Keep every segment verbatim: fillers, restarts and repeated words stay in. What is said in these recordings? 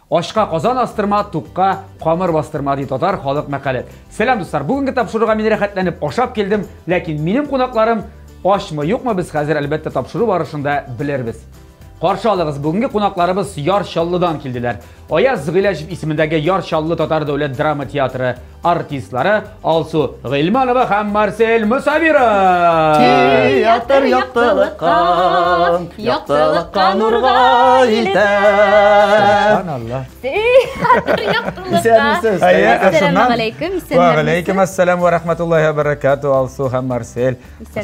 Ашқа қазан астырма, туққа қамыр бастырма дейді татар халық мәқәле. Сәлам достар, бүгінгі тапшыруға мен рәхәтләнеп ашап келдім, ләкин менің қонақларым ашмы, юқмы біз хәзер әлбәттә тапшыру барышында білербіз. Қаршы алығыз, бүгінгі қонақларыбыз Яр Чаллыдан келділер. Аяз Гыйләшев исемендәге Яр Чаллы татар дәүләт драма театры артистлары Алсу Гыйльманова һәм Марсель Мусабиров. Театр яктылыкка, яктылыкка нурга илтә. Алла. Театр яктылыкка. Ассаламу алейкум. Ва алейкум ассалам ва рахматуллахи ва баракату Алсу һәм Марсель.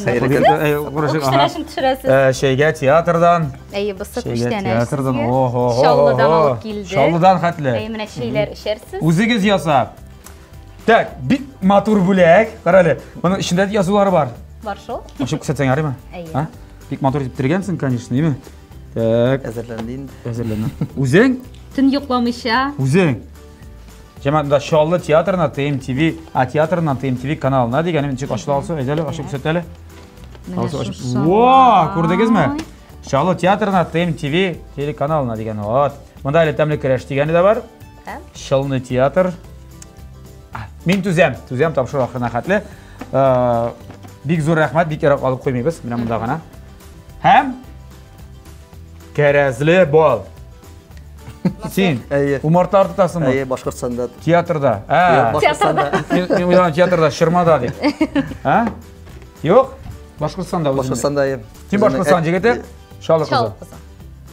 Шәйгә театрдан. Бысып іштен театрдан. Чаллыдан алып келді. Чаллыдан хәтле. Менә шейлер ішерсіз. Үзегез ясап. Так, бик матур бүләк. Карале. Моның ичендә язулары бар. Бар шул. Ашып күрсәтсәң ярыймы? Ха? Бик матур итеп тиргәнсең, конечно, име? Так. Әзерләндин. Әзерләнә. Үзең? Төн йокламыйча. Үзең. Җәмәгатьдә Чаллы театрына Т М Т В, а театрынан Т М Т В каналына дигән ничек ачыла алсың? Әйдәле, ашып күрсәтәле. Во, күрдегезме? Чаллы театрына Т М Т В телеканалына дигән вот. Монда әле тәмле көрәш дигәне дә бар. Чаллы театр. Мин түзәм, түзәм тапшыру ахырына хәтле. Бик зур рәхмәт, бик ярап алып куймыйбыз менә монда гына. Һәм кәрәзле бал. Син умарта тотасыңмы? Әйе, Башкортстанда. Театрда. А, Башкортстанда. Мин уйлаган театрда Шырмада дип. Ха? Юк? Башкортстанда. Башкортстанда. Син Башкортстан җегете? Чаллы кызы. Чаллы кызы.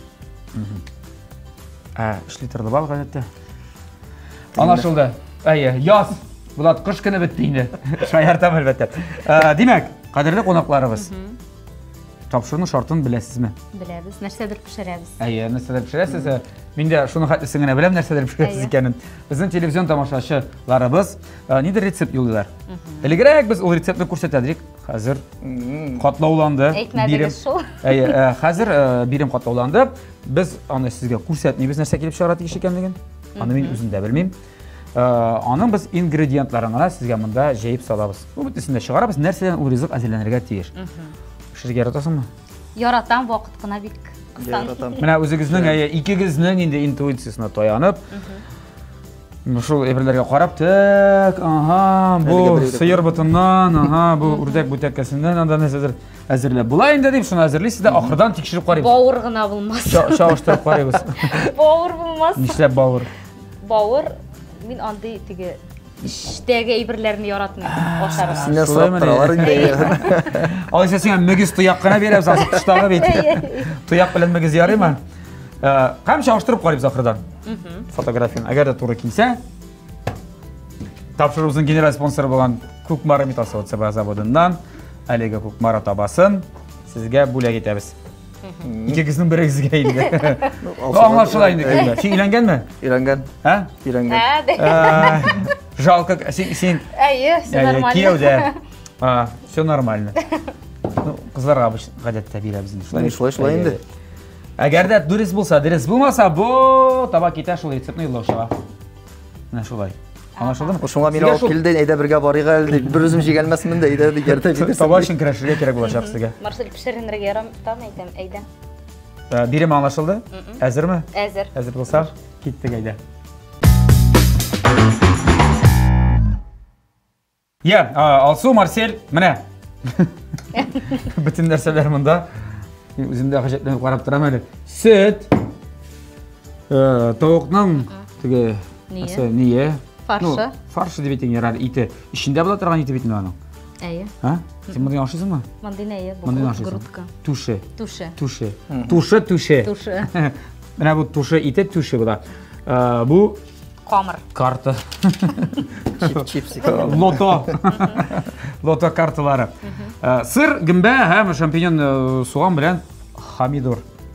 А, эш литрда бал гадәттә. Анашылды. Әйе, яз. Булат кыш көне бетте инде. Шаяртам әлбәттә. Димәк, кадерле қонақларыбыз. Тапшыруның шартын беләсезме? Беләбез, нәрсәдер пешерәбез. Әйе, нәрсәдер пешерәсез. Мин дә шуны хәтлесен генә беләм, нәрсәдер пешерәсез икәнен. Безнең телевизион тамашачыларыбыз нидер рецепт юллыйлар. Элегрәк без ул рецептны күрсәтәдик. Хәзер катлауланды. Әйтмәдегез шул. Әйе, хәзер бирем катлауланды. Без аны сезгә күрсәтмибез, нәрсә килеп чыгара тиеш икәнлеген. Аны мин үзем дә белмим. Аның біз ингредиентларын гына сезгә монда җәеп салабыз. Бу битесендә чыгарабыз, нәрсәдән ул ризык әзерләнергә тиеш. Пешерергә яратасыңмы? Яратам, вакыт кына бик кысан. Менә үзегезнең, әйе, икегезнең инде интуициясына таянып, шул әйберләргә карап, так, ага, бу сыер бутыннан, ага, бу үрдәк бүтәккәсеннән анда нәрсәдер әзерләп була инде дип, шуны әзерлисез дә ахырдан тикшереп карыйбыз. Бавыр гына булмас. Чагыштырып карыйбыз. Бавыр булмас. Нишләп бавыр? Бавыр мин андый теге иштәге әйберләрне яратмыйм. Ашарга. Синнән сорап торалар инде. Алайса сиңа мөгез тояк кына бирәбез, азыр тыштагы бит. Тояк белән мөгез ярыймы? Кам чагыштырып карыйбыз ахырдан. Фотографияны. Әгәр дә туры килсә, тапшырыбызның генераль спонсоры булган Күкмара металл заводыннан әлеге Күкмара табасын сезгә бүләк итәбез. Икегезнең берегезгә инде. Аңлашыла инде. Син өйләнгәнме? Өйләнгән. Ха? Өйләнгән. Жалко, син син. Әйе, все нормально. Кияүдә. А, все нормально. Ну, кызларга гадәттә бирәбез инде. Шулай, шулай, шулай инде. Әгәр дә дөрес булса, дөрес булмаса, бу таба китә шул рецептны юллаушыга. Менә шулай. Аңлашылдымы? Шуңа мин алып килде, әйдә бергә барыйга әле. Бер үзем җигәлмәсмен дә, әйдә дигәртә бирсәм. Таба өчен көрәшергә кирәк булачак сезгә. Марсель пешеренергә ярамый әйтәм, әйдә. Бирем аңлашылды? Әзерме? Әзер. Әзер булса, киттек әйдә. Я, Алсу, Марсель, менә. Бүтән нәрсәләр монда. Үземдә хаҗәтләнеп карап торам әле. Сөт. Тавыкның теге ние? Фаршы. Фаршы дип әйтәң ярар, ите. Ичендә була торган ите бит аның. Әйе. Ха? Син моны яшыйсыңмы? Мондый әйе, бу грудка. Туше. Туше. Туше. Туше, туше. Туше. Менә бу туше ите туше була. Бу камыр. Карта. Чипсы. Лото. Лото карталары. Сыр, гимбә һәм шампиньон суган белән хамидор.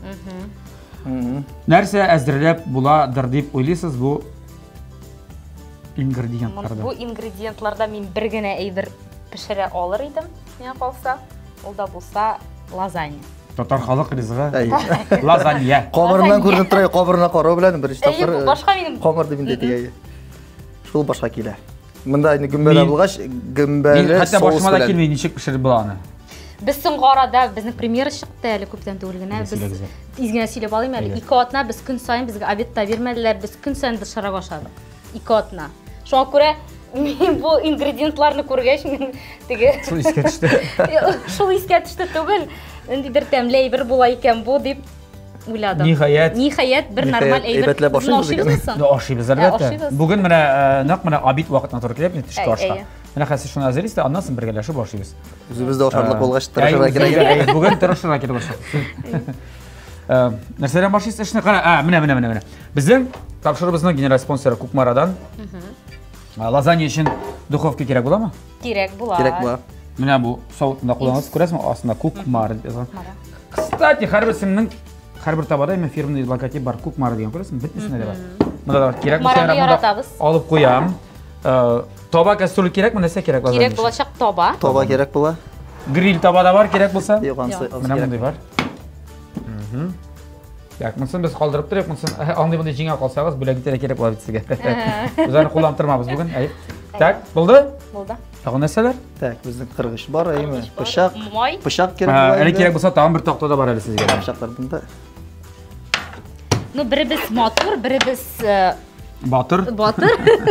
Нәрсә әзерләп буладыр дип уйлыйсыз бу ингредиентларда? Бу ингредиентларда мин бер генә әйбер пешерә алыр идем, миңа калса. Ул да булса лазанья. Татар халык ризыгы. Лазанья. Камырыннан күренеп тора, камырына карау белән беренче тапкыр. Әйе, башка минем. Камыр дип инде тигәй. Шул башка килә. Монда инде гөмбәле булгач, гөмбәле соус белән. Хәтта башыма да килмәй, ничек пешереп була аны? Біз соңғы арада біздің премьера шықты әлі көптен түгел генә. Біз изгенә сөйлеп алайым әле. Ике атна біз күн сайын бізге обедта бермәделәр, біз күн сайын дошарак ашадык. Ике атна. Шуңа күрә мен бу ингредиентларны күргәч, мен теге Шул искә төште. Шул искә төште түгел. Ниндидер тәмле бер була икән бу дип уйладым. Ниһаят. Ниһаят бер нормаль әйбәтләп башlayбыз. Ашыйбыз әлбәттә. Бүген менә нәкъ менә обид вакытына туры килә, төшкә ашка. Менә хәзер шуны әзерләйбез дә, аннан соң бергәләшеп башлыйбыз. Үзебез дә ашарлык булгач тырышырга кирәк. Бүген тырышырга кирәк башлый. Нәрсәдән башлыйсыз эшне? Кара, а, менә менә менә менә. Безнең тапшырыбызның генераль спонсоры Кукмарадан. Лазанья өчен духовка кирәк буламы? Кирәк була. Кирәк була. Менә бу савытында кулланасыз, күрәсезме? Астында Кукмара язган. Кстати, һәрбер исемнең һәрбер табада именно фирменный логотип бар, Кукмара дигән, күрәсезме? Бөтенесендә дә бар. Монда да кирәк булса, алып куям. Таба кастрюль кирәкме, нәрсә кирәк булса? Кирәк булачак таба. Таба кирәк була. Гриль таба да бар кирәк булса? Юк, анысы. Менә мондай бар. Мм. Як, монсын без калдырып торыйк, монсын аңлый мондай җиңә калсагыз, бүләгитә кирәк була бит сезгә. Үзләрне кулландырмабыз бүген. Әй. Так, булды? Булды. Тагын нәрсәләр? Так, безнең кыргыч бар, әйме. Пышак. Май. Пышак кирәк була. Әле кирәк булса, тагын бер такта да бар әле сезгә. Пышаклар бунда. Ну, беребез матур, беребез Батыр. Батыр.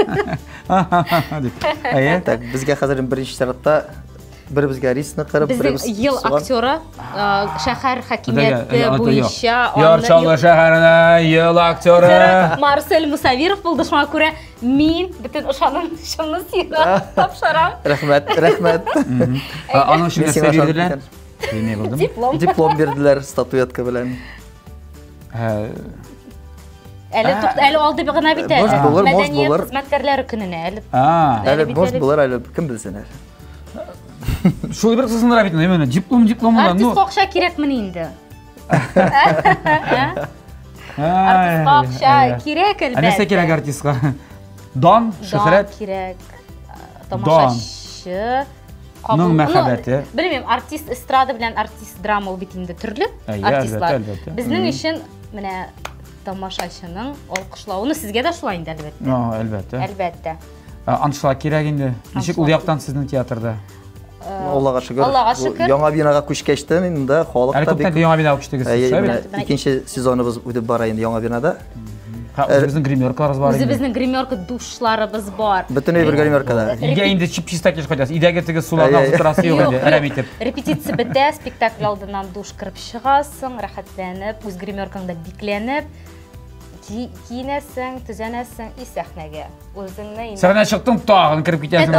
Әйе. Так, безгә хәзер беренче шартта беребезгә рисны кырып, беребез Безнең ел актеры, шәһәр хакимияте буенча Ярчалы шәһәренә ел актеры Марсель Мусавиров булды. Шуңа күрә мин бөтен ышаным шуны сиңа тапшырам. Рәхмәт, рәхмәт. Аның өчен нәрсә бирделәр? Белмәй булдым. Диплом. Диплом бирделәр статуэтка белән. Әле тукта, әле алды гына бит әле. Бош булыр, бош Мәдәният булыр. хезмәткәрләре көненә әле. А, Әле бош булыр, әле кем белсен әле. шул бер кызынра бит, менә диплом, диплом булган. Артист акча кирәкме инде? Артист акча кирәк әлбәттә. Нәрсә кирәк артистка? Дан, шөһрәт, кирәк. Тамашачы, Ның мәхәббәте. Белмим, артист эстрада белән артист драма ул бит инде төрле артистлар. Безнең өчен менә тамашачының алкышлауны сезгә дә шулай инде әлбәттә. А, әлбәттә. Әлбәттә. Аншла кирәк инде. Ничек ул яктан сезнең театрда? Аллага шөкер. Аллага шөкер. Яңа бинага күчкәчтә инде халыкта Әле күптән яңа бина күчтегез. Икенче сезоныбыз үтеп бара инде яңа бинада. Безнең гримеркаларыбыз бар. Үзебезнең гримерка душларыбыз бар. Бөтен бер гримеркада. Игә инде чип-чистак кайтасыз. Идәгә теге суларны алып торасы юк инде. Әрәм итеп. Репетиция бетә, спектакль алдыннан душ кырып чыгасың, рәхәтләнеп, үз гримеркаңда бикләнеп, киенәсең, төзәнәсең и сәхнәгә. Үзеңне инде. Сәхнә чыктың, тагын кирип китәсең.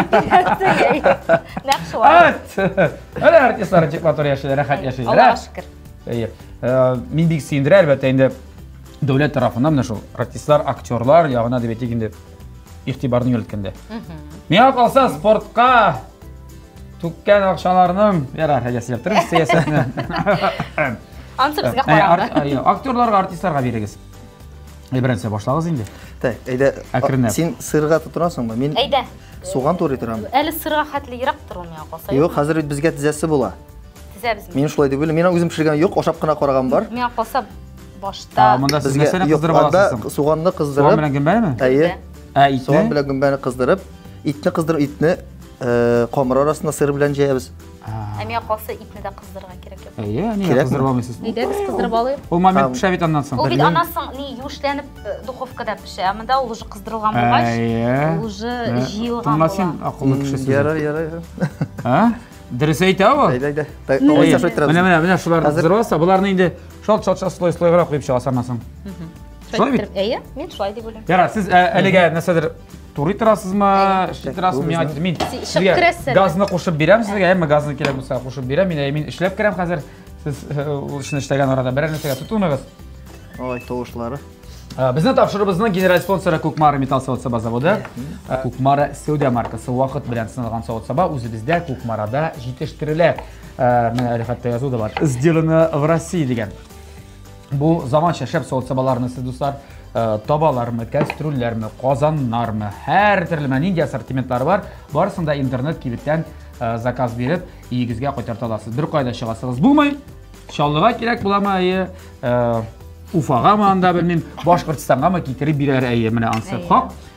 Нәкъ шулай. Әле артистлар театрда яшәйләр, рәхәт яшәйләр. Аллага шөкер. Әйе. Мин бик сөендерә әлбәттә инде дәүләт тарафыннан менә шул артистлар, актерлар ягына дип әйтик инде игътибарны юнәлткәндә. Миңа калса спортка түккән акчаларның ярар хәҗәсе яптырып сәясәтне. Ансы безгә карагыз. Актерларга, артистларга бирегез. Әйберенсә башлагыз инде. Так, әйдә. Син сырга тотынасыңмы? Мин Әйдә. Суган туры торам. Әле сырга хәтле ерак тору миңа калса. Юк, хәзер безгә тизәсе була. Тизәбез. Мин шулай дип уйлыйм. Мин үзем пешергән юк, ашап кына караган бар. Миңа калса башта монда сез нәрсәне кыздырып аласыз? Суганны Суган кыздырып. белән гөмбәме? Әйе. Ә, итне. Суган белән гөмбәне кыздырып, итне кыздырып, итне камыр арасында сыр белән җәябез. Ә миңа калса итне дә кыздырырга кирәк. Әйе, ни кыздырып алмыйсыз? Әйдә, без кыздырып алыйк. Ул момент пешә бит аннан соң. Ул бит аннан ни юешләнеп духовкада пешә. Монда ул уже кыздырылган булгач, уже җыелган була. Тыңласин, акыллы кешесез. Ярар, ярар. А? Дөрес әйтә ул. Әйдә, әйдә. Менә, менә, менә шуларны кыздырып, буларны инде шалт-шалт слой-слойгырак куеп чыгасыз аннан соң. Шулай бит? Әйе, мин шулай дип уйлыйм. Ярар, сез әлегә нәрсәдер турый торасызмы, эшләп торасызмы? Миңа әйтегез, мин сезгә газны кушып бирәм, сезгә әмма газны кирәк булса кушып бирәм. Мин мин эшләп керәм хәзер. Сез ул эшне эшләгән арада берәр нәрсәгә тотыныгыз. Ой, тавышлары. Безнең тапшырыбызның генераль спонсоры Кукмара металл савыт-саба заводы. Кукмара Сәүдә маркасы вакыт белән сыналган савыт-саба үзебездә Кукмарада җитештерелә. Менә әле хәтта язу да бар. Сделано в России дигән. Бу заманча шәп савыт-сабаларны сез дуслар табалармы, кастрюльләрме, казаннармы, һәр төрле нинди ассортиментлары бар. Барысында интернет кибеттән заказ биреп, игезгә кайтарта аласыз. Бер кайда чыгасыгыз булмый. Чаллыга кирәк буламы, әйе, Уфагамы анда белмим, Башкортстангамы китереп бирәр әйе, менә ансы хак.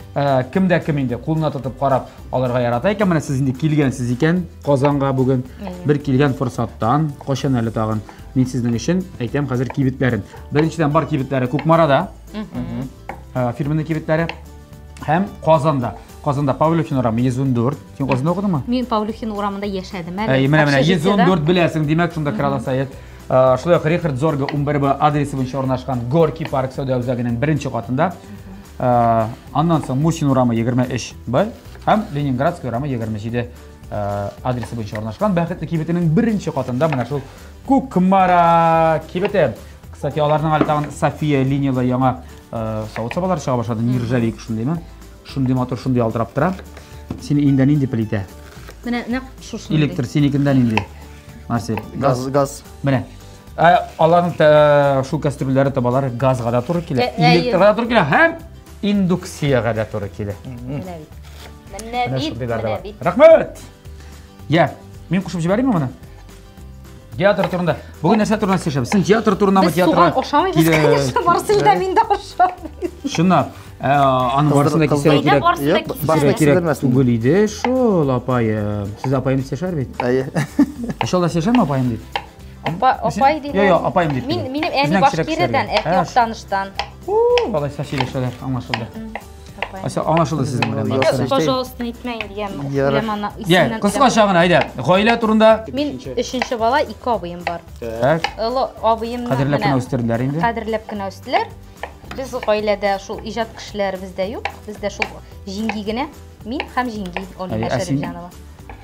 кімдә кім инде қолына тотып қарап алырга ярата икән. Менә сез инде килгәнсез икән Казанга бүген. Бер килгән форсаттан кашан әле тагын мин сезнең өчен әйтәм хәзер кибетләрен. Беренчедән бар кибетләре Күкмарада. Фирманың кибетләре һәм Казанда. Казанда Павлюхин урамы йөз ун дүрт. Син Казанда укыдыңмы? Мин Павлюхин урамында яшәдем. Әй, менә менә йөз ун дүрт беләсең, димәк шунда Крала Совет. Шулай ук Рихард Зорга ун бер Б адресы буенча урнашкан Горький парк сәүдә үзәгенең беренче катында. Аннан соң Мусин урамы егерме өч Б һәм Ленинградский урамы егерме җиде адресы буенча урнашкан Бәхетле кибетенең беренче катында менә шул Күкмара кибете. Кстати, аларның әле тагын София линиялы яңа савыт сабалар чыга башлады. Нержавейка шундыймы? Шундый мотор шундый алдырап тора. Син индән инде плита. Менә нәкъ шушы. Электр синекиндән инде. Марсель. Газ, газ. Менә. Аларның шул кастрюльләре табалар газга да туры килә, электрга да туры килә һәм индукциягә да туры килә. Менә бит, менә бит. Рәхмәт. Я, мин кушып җибәрәмме моны? Театр турында. Бүген нәрсә турында сөйләшәбез? Син театр турындамы театрга? Суган ошамыйбыз, конечно, Марселдә мин дә ошамыйм. Шуна, аның барысында кисәргә кирәк. Барысында кирәк түгел иде шул, апайым. Сез апайым сөйләшәр бит? Әйе. Шулда сөйләшәме апайым дип? Апа, апай дип. Йо, йо, апайым дип. Мин минем әни Башкириядан, әти Актаныштан. Уу, балай сөйләшәләр, аңлашылды. Ася аңлашылды сезнең белән. Пожалуйста, әйтмәyin дигән. Сулейманна исеменнән. Я, кыскача гына әйдә. Гаилә турында. Мин өченче бала, ике абыем бар. Так. Олы абыемны Кадерләп кенә үстерделәр инде. Кадерләп кенә үстеләр. Без гаиләдә шул иҗат кешеләре бездә юк. Бездә шул җиңги генә. Мин һәм җиңги Олина Шәрифҗанова.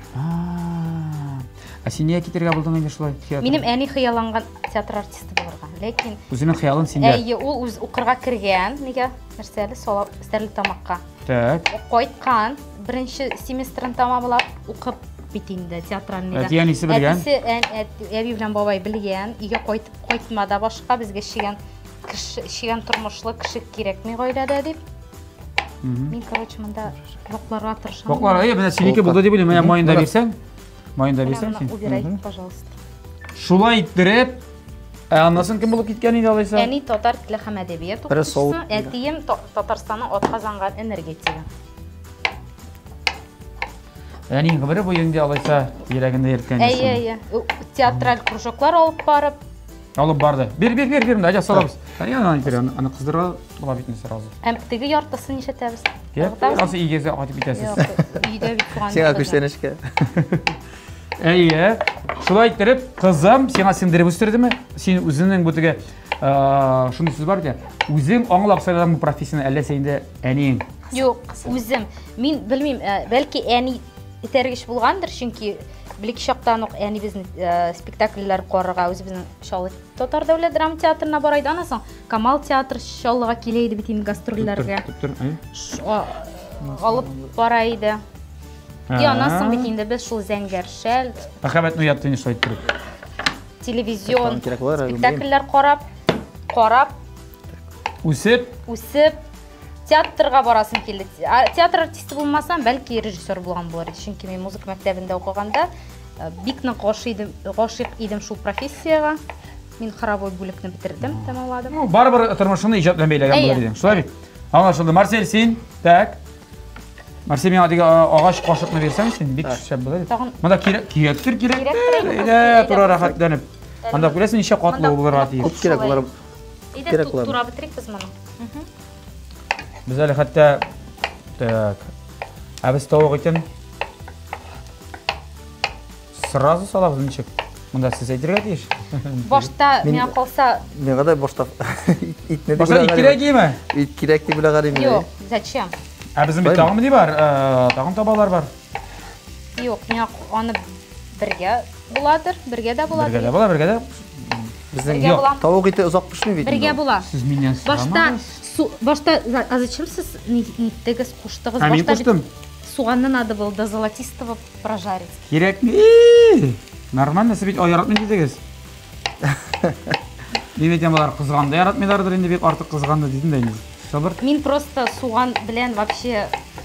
А син нигә китәргә булдың инде шулай театрга? Минем әни хыялланган театр артисты булырга. Ләкин үзенең хыялын синдә. Әйе, ул үз укырга кергән. Нигә? Нәрсәле салап, стәрлек тамакка. Так. Кайткан, беренче семестрын тамамлап укып бит инде театральныйда. Әтиянисе белгән. Әби белән бабай белгән. Өйгә кайтып кайтмада башка безгә шигән кеше, шигән тормышлы кеше кирәкми гаиләдә дип. Мин, короче, монда вакларга тырышам. Ваклар, әйе, менә синеке булды дип уйлыйм. Менә майында бирсәң. Майында бирсәң син. Убирайте, пожалуйста. Шулай иттереп, аннан кем булып киткән иде алайса? Әни татар теле һәм әдәбият укытучысы, әтием Татарстанның атказанган энергетигы. Әни гомере буенча алайса йөрәгендә йөрткән. Әйе, әйе. Театраль кружоклар алып барып. Алып барды. Бир, бир, бир, бир, әҗә салабыз. Әни аны итер, аны кыздырга була бит инде сразу. Әм теге яртысын нишәтәбез? Асы игезе атып битәсез. Өйдә бит туган. Сиңа күчтәнешкә. Әйе. Шулай иттереп, кызым сиңа сеңдереп үстердеме? Син үзенең бу теге шундый сүз бар икән. Үзең аңлап сайлаган бу профессияны әллә синде әниң? Юк, үзем. Мин белмим, бәлки әни итәргеч булгандыр, чөнки Билек чактан ук әни безнең спектакльләр карарга, үзебезнең Шаллы Татар дәүләт драма театрына барайда, аннан соң Камал театр Шаллыга килә иде бит инде гастрольләргә. Алып бара иде. И аннан соң бит инде без шул Зәңгәршәл. Мәхәббәтне уятты инде шулай иттереп. Телевизион спектакльләр карап, карап, үсеп, үсеп театрга барасым килде. Театр артисты булмасам, бәлки режиссер булган булыр иде. Чөнки мин музыка мәктәбендә укыганда бик нык гашык идем, гашык идем шул профессиягә. Мин хоровой бүлекне бетердем, тәмамладым. Барыбер тормышны иҗат белән бәйләгән булыр идең. Шулай бит. Аңлашылды. Марсель, син, так. Марсель, миңа диге агач кашыкны бирсәң, син бик шәп булыр. Монда кирәк, кирәктер, кирәк. Әйдә, тура рәхәтләнеп. Анда күрәсең ничә катлы булырга тиеш. Күп кирәк булыр. Кирәк булыр. Тура битерик без моны. Biz әле хәтта так. Ә без тавык икән. Сразу салабыз ничек? Монда сез әйтергә тиеш. Башта миңа калса, миңа да башта итне дип. Башта ит кирәк име? Ит кирәк дип уйлаган идем. Юк, зачем? Ә безнең бит тагын ни бар? Тагын табалар бар. Юк, миңа аны бергә буладыр, бергә дә буладыр. Бергә дә була, бергә дә. Безнең тавык ите озак пешми бит. Бергә була. Сез миннән Башта Башта, а зачем сез ниттегез куштыгыз? Мин куштым. Суганны надо было до золотистого прожарить. Кирәкми. Нормально, сез бит яратмый дидегез. Димәтәм булар кызганды, яратмыйлардыр инде бик артык кызганды дидем дә инде. Сабыр. Мин просто суган белән вообще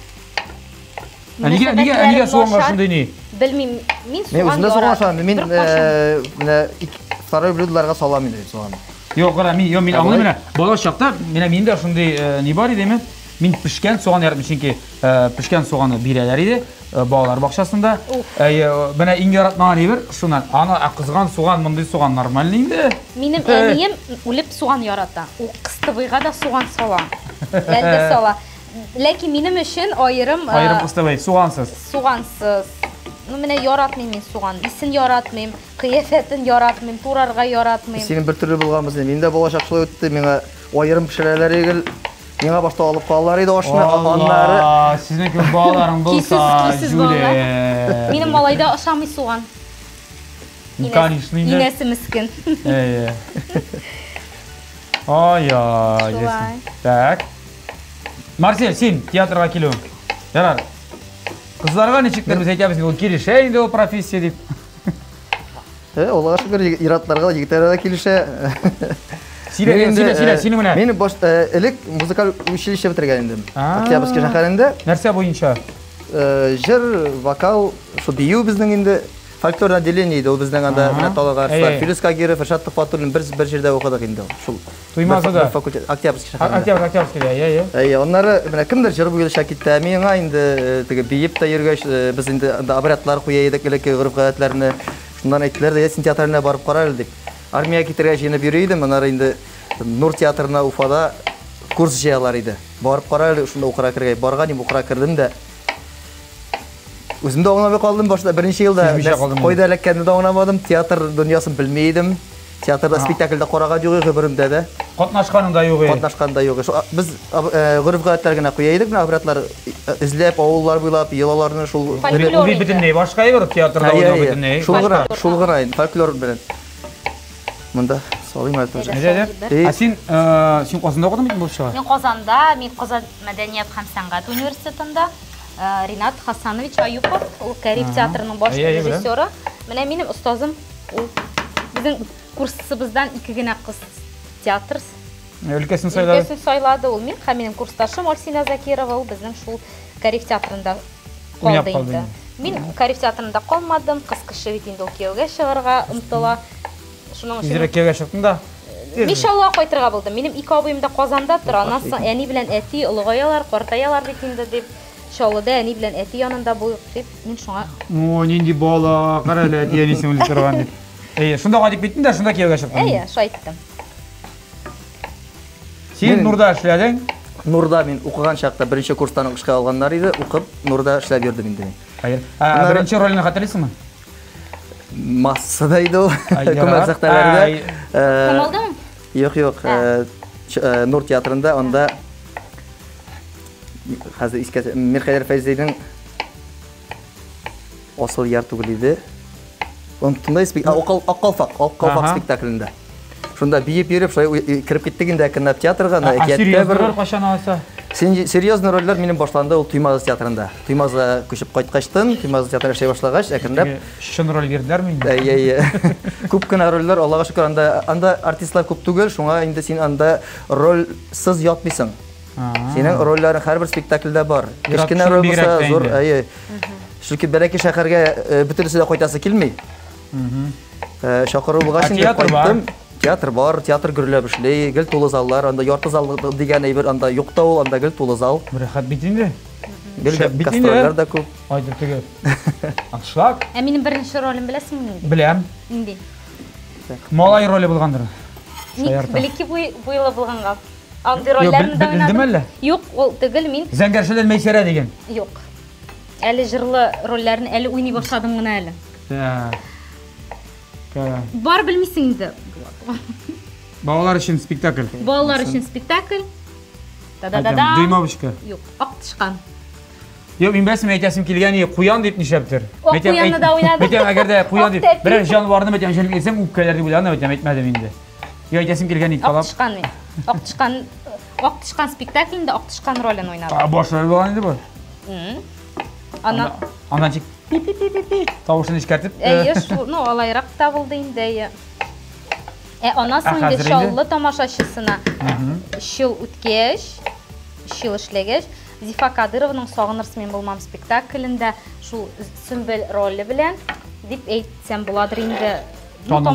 Нигә, нигә, нигә суганга шундый ни? Белмим, мин суган. Мен үземдә суган, мин менә второй блюдоларга салам инде суган. Yok, qara, men, yo, men аңлыйм менә. Бала чакта менә миндә шундый ни бар иде мен. Мин пешкән суган яратмыйм, чөнки пешкән суганны бирәләр иде балалар бакчасында. Менә иң яратмаган әйбер шуннан. Аны кызган суган, мондый суган нормаль инде. Минем әнием үлеп суган ярата. Ул кыстыбыйга да суган сала. Ләдә сала. Ләкин минем өчен аерым Аерым кыстыбый, сугансыз. Сугансыз. Ну менә яратмыйм мин суган. Исен яратмыйм, кыяфәтен яратмыйм, турарга яратмыйм. Синең бер төрле булганбыз. Мин дә балачак шулай үтте. Миңа аерым пешерәләр игел. Миңа башта алып калалар иде ашны, аннары. Сезнең балаларың булса, Юлия. Минем малайда ашамый суган. Конечно, инде. Инәсе мискин. Әйе. Ай-яй, ясен. Так. Марсель, син театрга килү. Ярар. Кызларга ничектер без әйтәбез, ул килешә инде ул профессия дип. Э, Аллага шөкер, иратларга егетләргә килешә. Силә, силә, силә, сине менә. Мин баш элек музыкаль училище бетергән идем. Октябрьский шәһәрендә. Нәрсә буенча? Җыр, вокал, шу бию безнең инде фольклор отделение иде. Ул безнең анда менә талыгарслар. Фирис Кагиров, Фершат Фатуллин бер бер җирдә укыдык инде. Шул Туймазыда. Факультет Октябрьский шәһәрендә. Октябрь, Октябрьский, әйе. Әйе, оннары менә кемдер җыр буйлыша китте. Миңа инде теге биеп та йөргәч, без инде анда обрядлар куя идек, элекке гырыф-гадәтләрне. Шуннан әйттеләр дә, син театрына барып кара әле дип. Армия китергә җыенып йөри идем. Моннары инде Нур театрына Уфада курс җыялар иде. Барып кара әле, шунда укырга кергәй. Барган, укырга кирдем дә. Үзем дә аңлап калдым башта беренче елда. Кайда элеккәнне дә аңламадым. Театр дөньясын белмәйдем. Театрда спектакльдә карага юк гыбырымда да. Катнашканың да юк. Катнашкан да юк. Без гырыф-гадәтләр генә куя идек, обрядлар эзләп, авыллар буйлап, елаларны шул бөтенләй башка әйбер театрда уйнау бөтенләй. Шул гына, шул гына инде фольклор белән. Монда салыйм әле. А син син Казанда укыдың бит булышча? Мин Казанда, мин Казан мәдәният һәм сәнгать университетында Ринат Хасанович Аюпов, ул Кәрим театрының баш режиссеры. Менә минем устазым, ул безнең курсыбыздан ике генә кыз театр өлкәсен сайлады. Өлкәсен сайлады ул мин һәм минем курсташым Альсина Закирова, ул безнең шул Кәрим театрында калды инде. Мин Кәрим театрында калмадым, кыз кеше бит инде ул кияүгә чыгарга омтыла. Шуның өчен кияүгә чыктың да. Иншалла кайтырга булдым. Минем ике абыем да Казанда тора. Аннан соң әни белән әти олыгаялар, картаялар бит инде дип. Шаулыда әни белән әти янында булыйк дип, мин шуңа. О, нинди бала, кара әле әти әнисен үлеп торган дип. Әйе, шунда кайтып киттең дә, шунда кияүгә чыктың. Әйе, шулай иттем. Син Нурда эшләдең? Нурда мин укыган чакта беренче курстан эшкә алганнар иде, укып, Нурда эшләп йөрдем инде. Хәер. А беренче ролны хәтерлисеңме? Массада иде ул. Күмәр сәхнәләрдә. Камалдамы? Юк, юк. Нур театрында анда хәзер искә Мирхәйдәр Фәйзиның Асыл яр түгел иде. Онтында спектакль, Аккалфак, Аккалфак спектаклендә. Шунда биеп йөреп, шулай кирип киттек инде кино театрга, әкияттә бер. Кашан алса? Серьезный рольләр минем башланды ул Туймаз театрында. Туймазга күчеп кайткачтын, Туймаз театрында эшләй башлагач, әкренләп шун роль бирделәрме инде? Әйе. Күп кенә рольләр, Аллага шөкер, анда анда артистлар күп түгел, шуңа инде син анда рольсыз ятмыйсың. Синең рольләрең һәрбер спектакльдә бар. Кечкенә роль булса зур, әйе. Чөнки бәләки шәһәргә бөтенесе дә кайтасы килми. Шакыру булгач инде кайттым. Театр бар, театр гөрләп эшләй, гел тулы заллар, анда ярты зал дигән әйбер, анда юк та ул, анда гел тулы зал. Рәхәт бит инде. Гел гастрольләр да күп. Айдыр теге. Ахшлак. Ә минем беренче ролем беләсеңме инде? Беләм. Инде. Малай роле булгандыр. Ник белеки буйлы булганга. Андый рольләрне дә уйнадым. Юк, ул түгел мин. Зәңгәршәләр Мәйсәрә дигән. Юк. Әле җырлы рольләрне әле уйный башладым гына әле. Бар белмисең инде. Балалар өчен спектакль. Балалар өчен спектакль. Да-да-да. Дыймабышка. Юк, ак тышкан. Юк, мин бәсем әйтәсем килгән, куян дип нишәптер. Куянны да уйнадым. Мәйтәм, әгәр дә куян дип берәр җанварны мәйтәм җәлеп итсәм, үпкәләр дип уйладым, мәйтәм әйтмәдем инде. Юк, әйтәсем килгән ит калап. Ак тышкан. Ак тышкан, ак тышкан спектаклендә ак тышкан ролен уйнадым. А башлар булган инде бу. Ана Андан чик пи-пи-пи-пи тавышын эшкәртеп. Әйе, шу, ну, алайрак та булды инде. Ә аннан соң инде шаллы тамашачысына шул үткәч, шул эшләгәч, Зифа Кадыровның Сагынырсың мен булмам спектаклендә шул Сөмбел роле белән дип әйтсәм буладыр инде.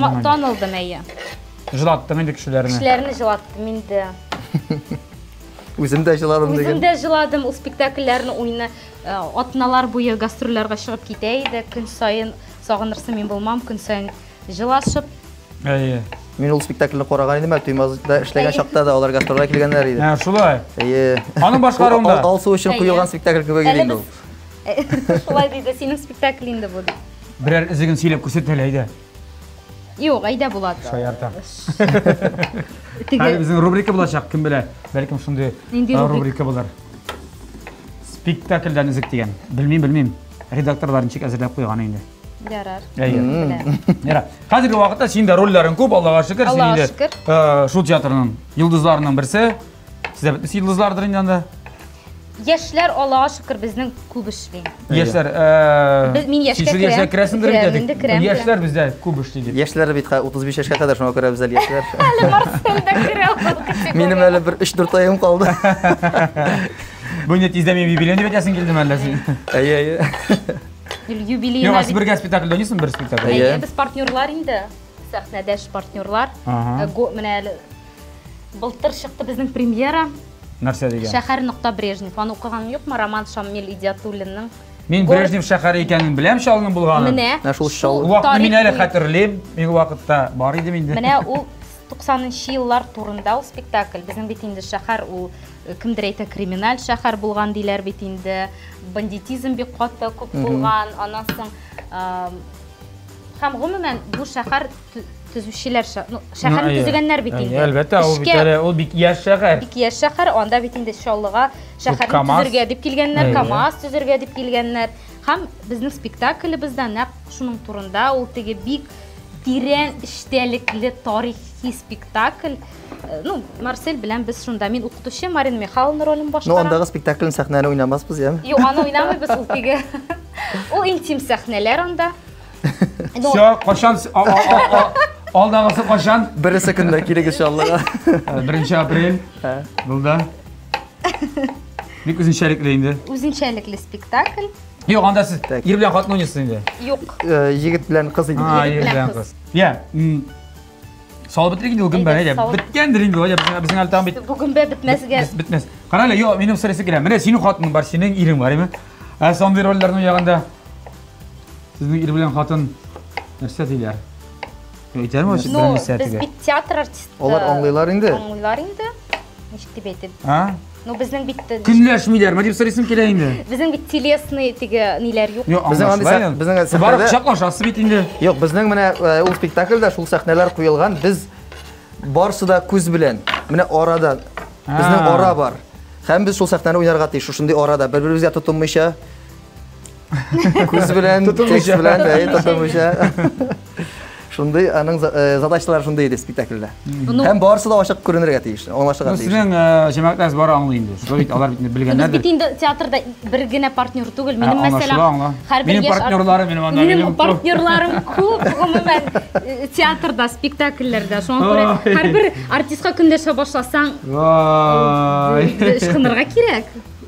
Танылдым әйе. Җылаттым инде кешеләрне. Кешеләрне җылаттым инде. Үзем дә җыладым Үзем диген. дә җыладым, ул спектакльләрне уйны атналар буе гастрольләргә чыгып китә иде. Көн саен сагынырсың мин булмам, көн саен җылашып. Әйе. Мин ул спектакльне караган идем, Туймазда эшләгән чакта да алар гастрольгә килгәннәр иде. Ә, шулай. Әйе. Аның башкаруында. Алсу өчен куелган спектакль кебек иде инде ул. Шулай диде, синең спектакль инде бу. Берәр изеген сөйләп күрсәт әле әйдә. Юк, әйдә булады. Шаярта. Теге Әле безнең рубрика булачак, кем белә. Бәлкем шундый Нинди а, рубрика? рубрика булыр. Спектакльдән изек дигән. Белмим, белмим. Редакторлар ничек әзерләп куйган инде. ярар. Әйе. Яра. Хәзерге вакытта синдә рольләрең күп, Аллага шөкер, син Аллага инде шөкер. э, шул театрның йолдызларының берсе. Сездә бит йолдызлардыр инде анда. Яшьләр Аллага шөкер безнең күп эшли. Яшьләр, э Без- мин яшькә син яшькә керәм. керәсеңдер Керәм, инде. инде керәм, Яшьләр бездә күп эшли дип. Яшьләр бит утыз биш яшькә кадәр шуңа күрә бездә яшьләр. Әле Марселдә керә. Минем әле бер өч дүрт аем калды. Бу инде тиздә мин юбилейны дип әйтәсең килдем әллә син. Әйе, әйе. Юбилейна. Юк, бер спектакльдә уйныйсың, бер спектакль. Әйе. Әйе, без партнерлар инде. Сәхнәдәш партнерлар. Ага. Э, го- Менә әле былтыр чыкты безнең премьера. Нәрсә дигән? Шәһәр нокта Брежнев. Аны укыган юкмы? Роман Шамил Идиятуллинның. Мин Брежнев шәһәре икәнен беләм, шалның булганын. Менә Менә шул шау. Вакытны мин әле тарих- хәтерлим. Мин вакытта бар идем инде. Менә ул туксанынчы еллар турында ул спектакль. Безнең бит инде шәһәр ул э, кемдер әйтә криминаль шәһәр булган диләр бит инде. Бандитизм бик каты күп булган. Аннан соң э, һәм гомумән бу шәһәр тө- төзүчеләр шә- ну, шәһәрне Әйе. төзегәннәр бит Әйе, инде. Әлбәттә, ул бит Эшкә әле ул бик яшь шәһәр. бик яшь шәһәр, анда бит инде Шаллыга шәһәрне КамАЗ. төзергә дип килгәннәр, Әйе. КамАЗ төзергә дип килгәннәр. Һәм безнең спектаклебездә нәкъ шуның турында ул теге бик тирән эчтәлекле тарихи спектакль. Э, Ну, Марсель белән без шунда, мин укытучы Марина Михайловна ролен Ну, башкарам. андагы спектакльне сәхнәне уйнамаспыз, яме. Юк, аны уйнамыйбыз, ул теге. Ул интим сәхнәләр анда. Ну, Всё, кашан а- а- а- а- алдагысы кашан? Бересе көндә кирәк иншаллага. Беренче апрель булды. Бик үзенчәлекле инде. үзенчәлекле спектакль. Юк, анда сез Так. ир белән хатын уйныйсыз инде. Юк. Егет белән кыз иде. А, Ир ир белән белән кыз. кыз. Я, м, салып бетерик инде ул көн бәлә. Әйдә, салып. Биткәндер инде, ул безнең безнең әле там бит. Бүген бә бетмәсгә. Бит- Битмәс. Кара әле, юк, минем сырысы килә. Менә синең хатының бар, синең ирең бар, име? Ә сондый рольләрне уйнаганда сезнең ир белән хатын нәрсә диләр? Әйтәрме ул Ну, берәр без сәтигә? бит театр артисты. Алар аңлыйлар инде. Аңлыйлар инде. Ничек дип әйтеп? А? Ну, безнең бит Көнләшмиләрме дип сорыйсым килә инде. безнең бит телесный теге ниләр юк. Юк, Безнең андый аңлашыла сәх- инде. безнең Сез барып сәхнәдә- кочаклашасыз бит инде. Юк, безнең менә э, ул спектакльдә шул сәхнәләр куелган. Без барсы да күз белән, менә арада безнең А. ара бар. Һәм без шул сәхнәне уйнарга тиеш, шушындый арада бер-беребезгә тотынмыйча. Күз белән, текст белән, әйе, тотынмыйча. Шундый аның за- э, задачалары шундый иде спектакльдә. Ну, Һәм барсы да ачык күренергә тиеш, аңлашырга Ну, тиеш. сезнең э, җәмәгатьтәс бар аңлый инде. Шулай бит алар бит без белгәннәр. бит инде театрда бер генә партнер түгел. Минем аңлашыла, мәсәлән, аңла. һәрбер Минем яшь ар- партнерларым, минем анда, Минем минем күп. партнерларым күп, гомумән э, театрда, спектакльләрдә. Шуңа күрә Ой. һәрбер артистка көндәшә башласаң, Вай. ышкынырга кирәк.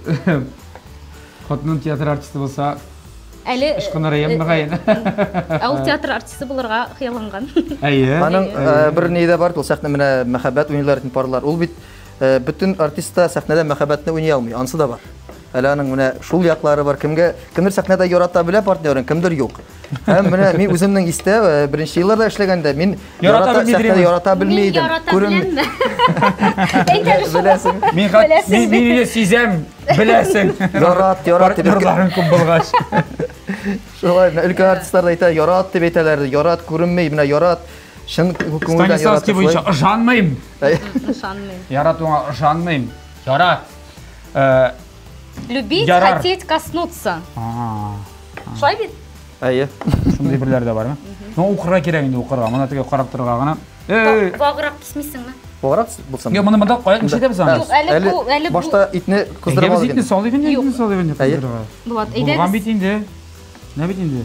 Хатының театр артисты булса, Әле ышкынырга мөгаен. ә ул театр артисты булырга хыялланган. Әйе. Аның э, бер нидә бар, ул сәхнә менә мәхәббәт уйнарлар итеп парлар. Ул бит э, бөтен артистта сәхнәдә мәхәббәтне уйный алмый, ансы да бар. Әле аның менә шул яклары бар. Кемгә кемдер сәхнәдә ярата белә партнерын, кемдер юк. Һәм менә мин үземнең истә э, беренче елларда эшләгәндә мин Ярата ярата белми сәхнәдә дирем. ярата Мин белми идем. ярата Күрен беләмме? Әйтәле шул. беләсең. Мин хат Беләсез мин бит. мин инде сизәм, беләсең. Ярат, ярат дип. Партнерларым күп булгач. Шулай менә өлкән артистлар да әйтә, ярат дип әйтәләр. Ярат күренмәй, менә ярат шын күңелдән ярат. Станиславский буенча ышанмыйм. Ышанмыйм. Яратуңа ышанмыйм. Ярат. Э, Любить, Ярар. хотеть, коснуться. а, Шулай бит? Әйе. шундый бирләр дә бармы? Ну, укырга кирәк инде, укырга. Моны теге карап торырга гына. Эй, Баграк кисмисеңме? Баграк булсам. я моны монда кая нишәдәбез аны? Юк, әле бу, әле бу. башта итне кыздырып Әйдә, без итне алган. салыйк инде, Юк. итне салыйк инде. Әйе. кыздырырга. Булат, Булган әйдәгез. бит инде. Нә бит инде?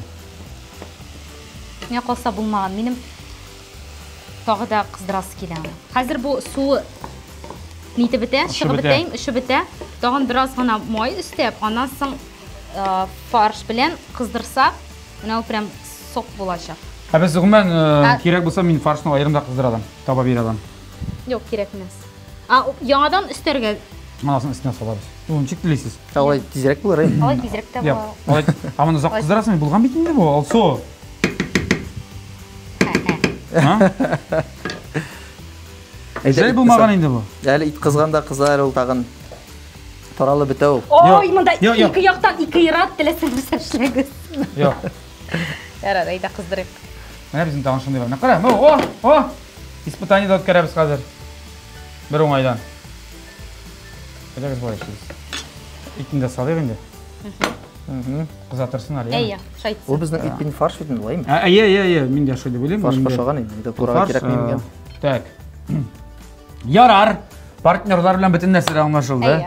Миңа калса булмаган. Минем тагы да кыздырасы килә. Хәзер бу су ните бетә, чыгып бетә. бетә, эше бетә. Тагын бераз гына май өстәп, аннан соң э, фарш белән кыздырсак, менә ул прям сок булачак. Ә без гомумән Ә- кирәк булса мин фаршны аерым да кыздырам, таба бирәм. Юк, кирәк эмас. А яңадан өстәргә Анасын үстіне салабыз. Оны чек тілейсіз. Алай тезірек болар, әй? Алай тезірек те болады. Алай, амын ұзақ қыздырасың, бұлған бейтінде бұл, ал со. Жай болмаған енді бұл. Әлі ит қызғанда қызар ол тағын таралы бітеу. Ой, мұнда екі яқтан екі ират тілесің бірсен шілегіз. Йоқ. Әрі, айда қыздырып. Мәне біздің тағын шындай бар. Қара, о, о, испытание да өткәрәбіз қазір. Бір оңайдан. Қайдағыз болай ішіміз. Итін де салайық енді. Қызатырсыңар, иә? Әйе, шайтсын. Ол біздің итпен фарш бетін олай ма? Әйе, әйе, әйе, мен де шойды бөлейм. Фарш пашаған енді, тураға керек мемген. Так. Ярар, партнерлар білен бітін нәрсері аңлашылды. Әйе.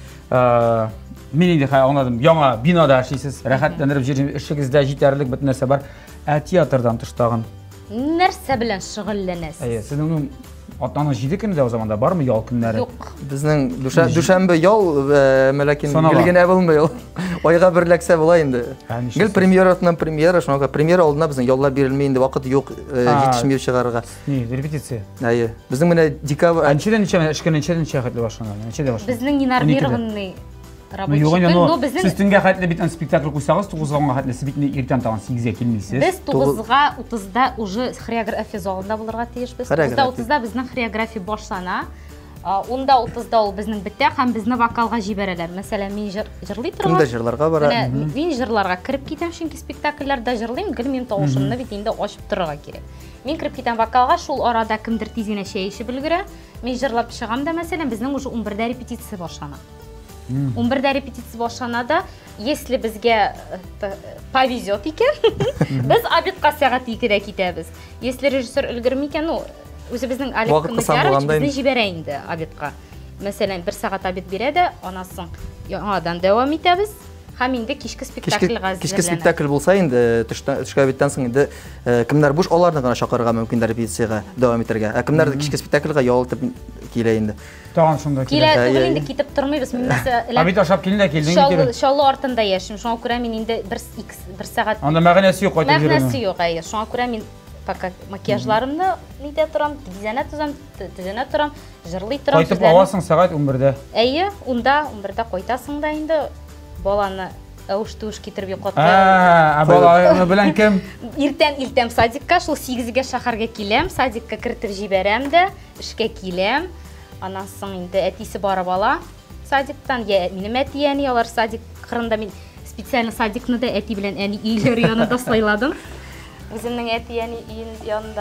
Мен енді қай аңладым, яңа бинада ашисыз, рәхәттендіріп жерім ішігізді жетерлік бітін нәрсе бар. Ә театрдан тұштағын. Нәрсе білен шығылленесіз. Әйе, сіздің атнаны жейді күнде о заманда бар ма ял күнлері? Жоқ. Біздің дүшәмбі ял мәләкен гілген әбілмі ял. Ойға бірләксе болай енді. Гіл премьератынан премьера, шунаға премьера алдына біздің яллар берілмейінді вақыт жоқ жетішмеу шығарға. Не, репетиция? Әйе. Біздің міне декабр... Әншеден неше, ішкі нешеден неше қайтлы башыңа? Біздің ненармированный рабочий күн, но біздің... Сіз түнге қайтлы бітін спектакль қойсағыз, тоғызға қайтлы сіз ертен таған сегізге келмейсіз. Біз тоғызға отызда уже хореография залында болырға тиешпіз. тоғызда отызда біздің хореография башлана. Онда отызда ол біздің бітті, һәм бізді вокалға жіберелер. Мәселен, мен жырлай тұрған. Кімді жырларға бара? Мен жырларға кіріп кетем, шынки спектакльлерді жырлайым, гіл мен тоғышымны бетінде ашып тұрға керек. Мен кіріп кетем вокалға, шул арада кімдір тезіне шейші білгірі. Мен жырлап шығамда, мәселен, біздің уже он бірде репетиция башлана. он бірде репетиция башланады. Если бізге повезет екен, біз обедқа сағат екіде кетеміз. Если режиссер үлгірмейкен, ну, өзі біздің Олег Комедярович бізді жіберейінді обедқа. Мәселен, бір сағат обед береді, анасын яңадан дәуам етеміз. Һәм енді кешкі спектакльға әзірленеді. Кешкі спектакль болса енді түшкі обедтен соң енді кімдер бұш, олардың ғана шақырға мүмкін репетицияға дәуам етерге. Кімдерді кешкі спектакльға яулытып келе енді. Таған шында келе. Келе түгіл енді кетіп тұрмайбыз. Обед ашап келін де келдің кетері. Шалы артында ешім. Шуңа көре мен енді бір сағат... Анда мәғінесі жоқ қайтып жүремін. Мәғінесі жоқ, әйе. Шуңа көре мен пока макияжларымды нейте тұрам, тізене тұзам, тізене тұрам, жырлай тұрам. Қайтып аласың сағат он бірде. Әйе, онда он бірде қойтасың да енді баланы әуш-туш кетірбей қотқа. Ә, бала білән кім? Иртен илтем садикка, шул сегізге шақарға келем, садикка кіртіп жіберем де, ішке келем. Анан соң енді әтесі бары бала садиктан, менің әті әні алар садик қырында мен специально садикны да әти білән әні үйлер янында сылайладым. Өзімнің әті әні янында.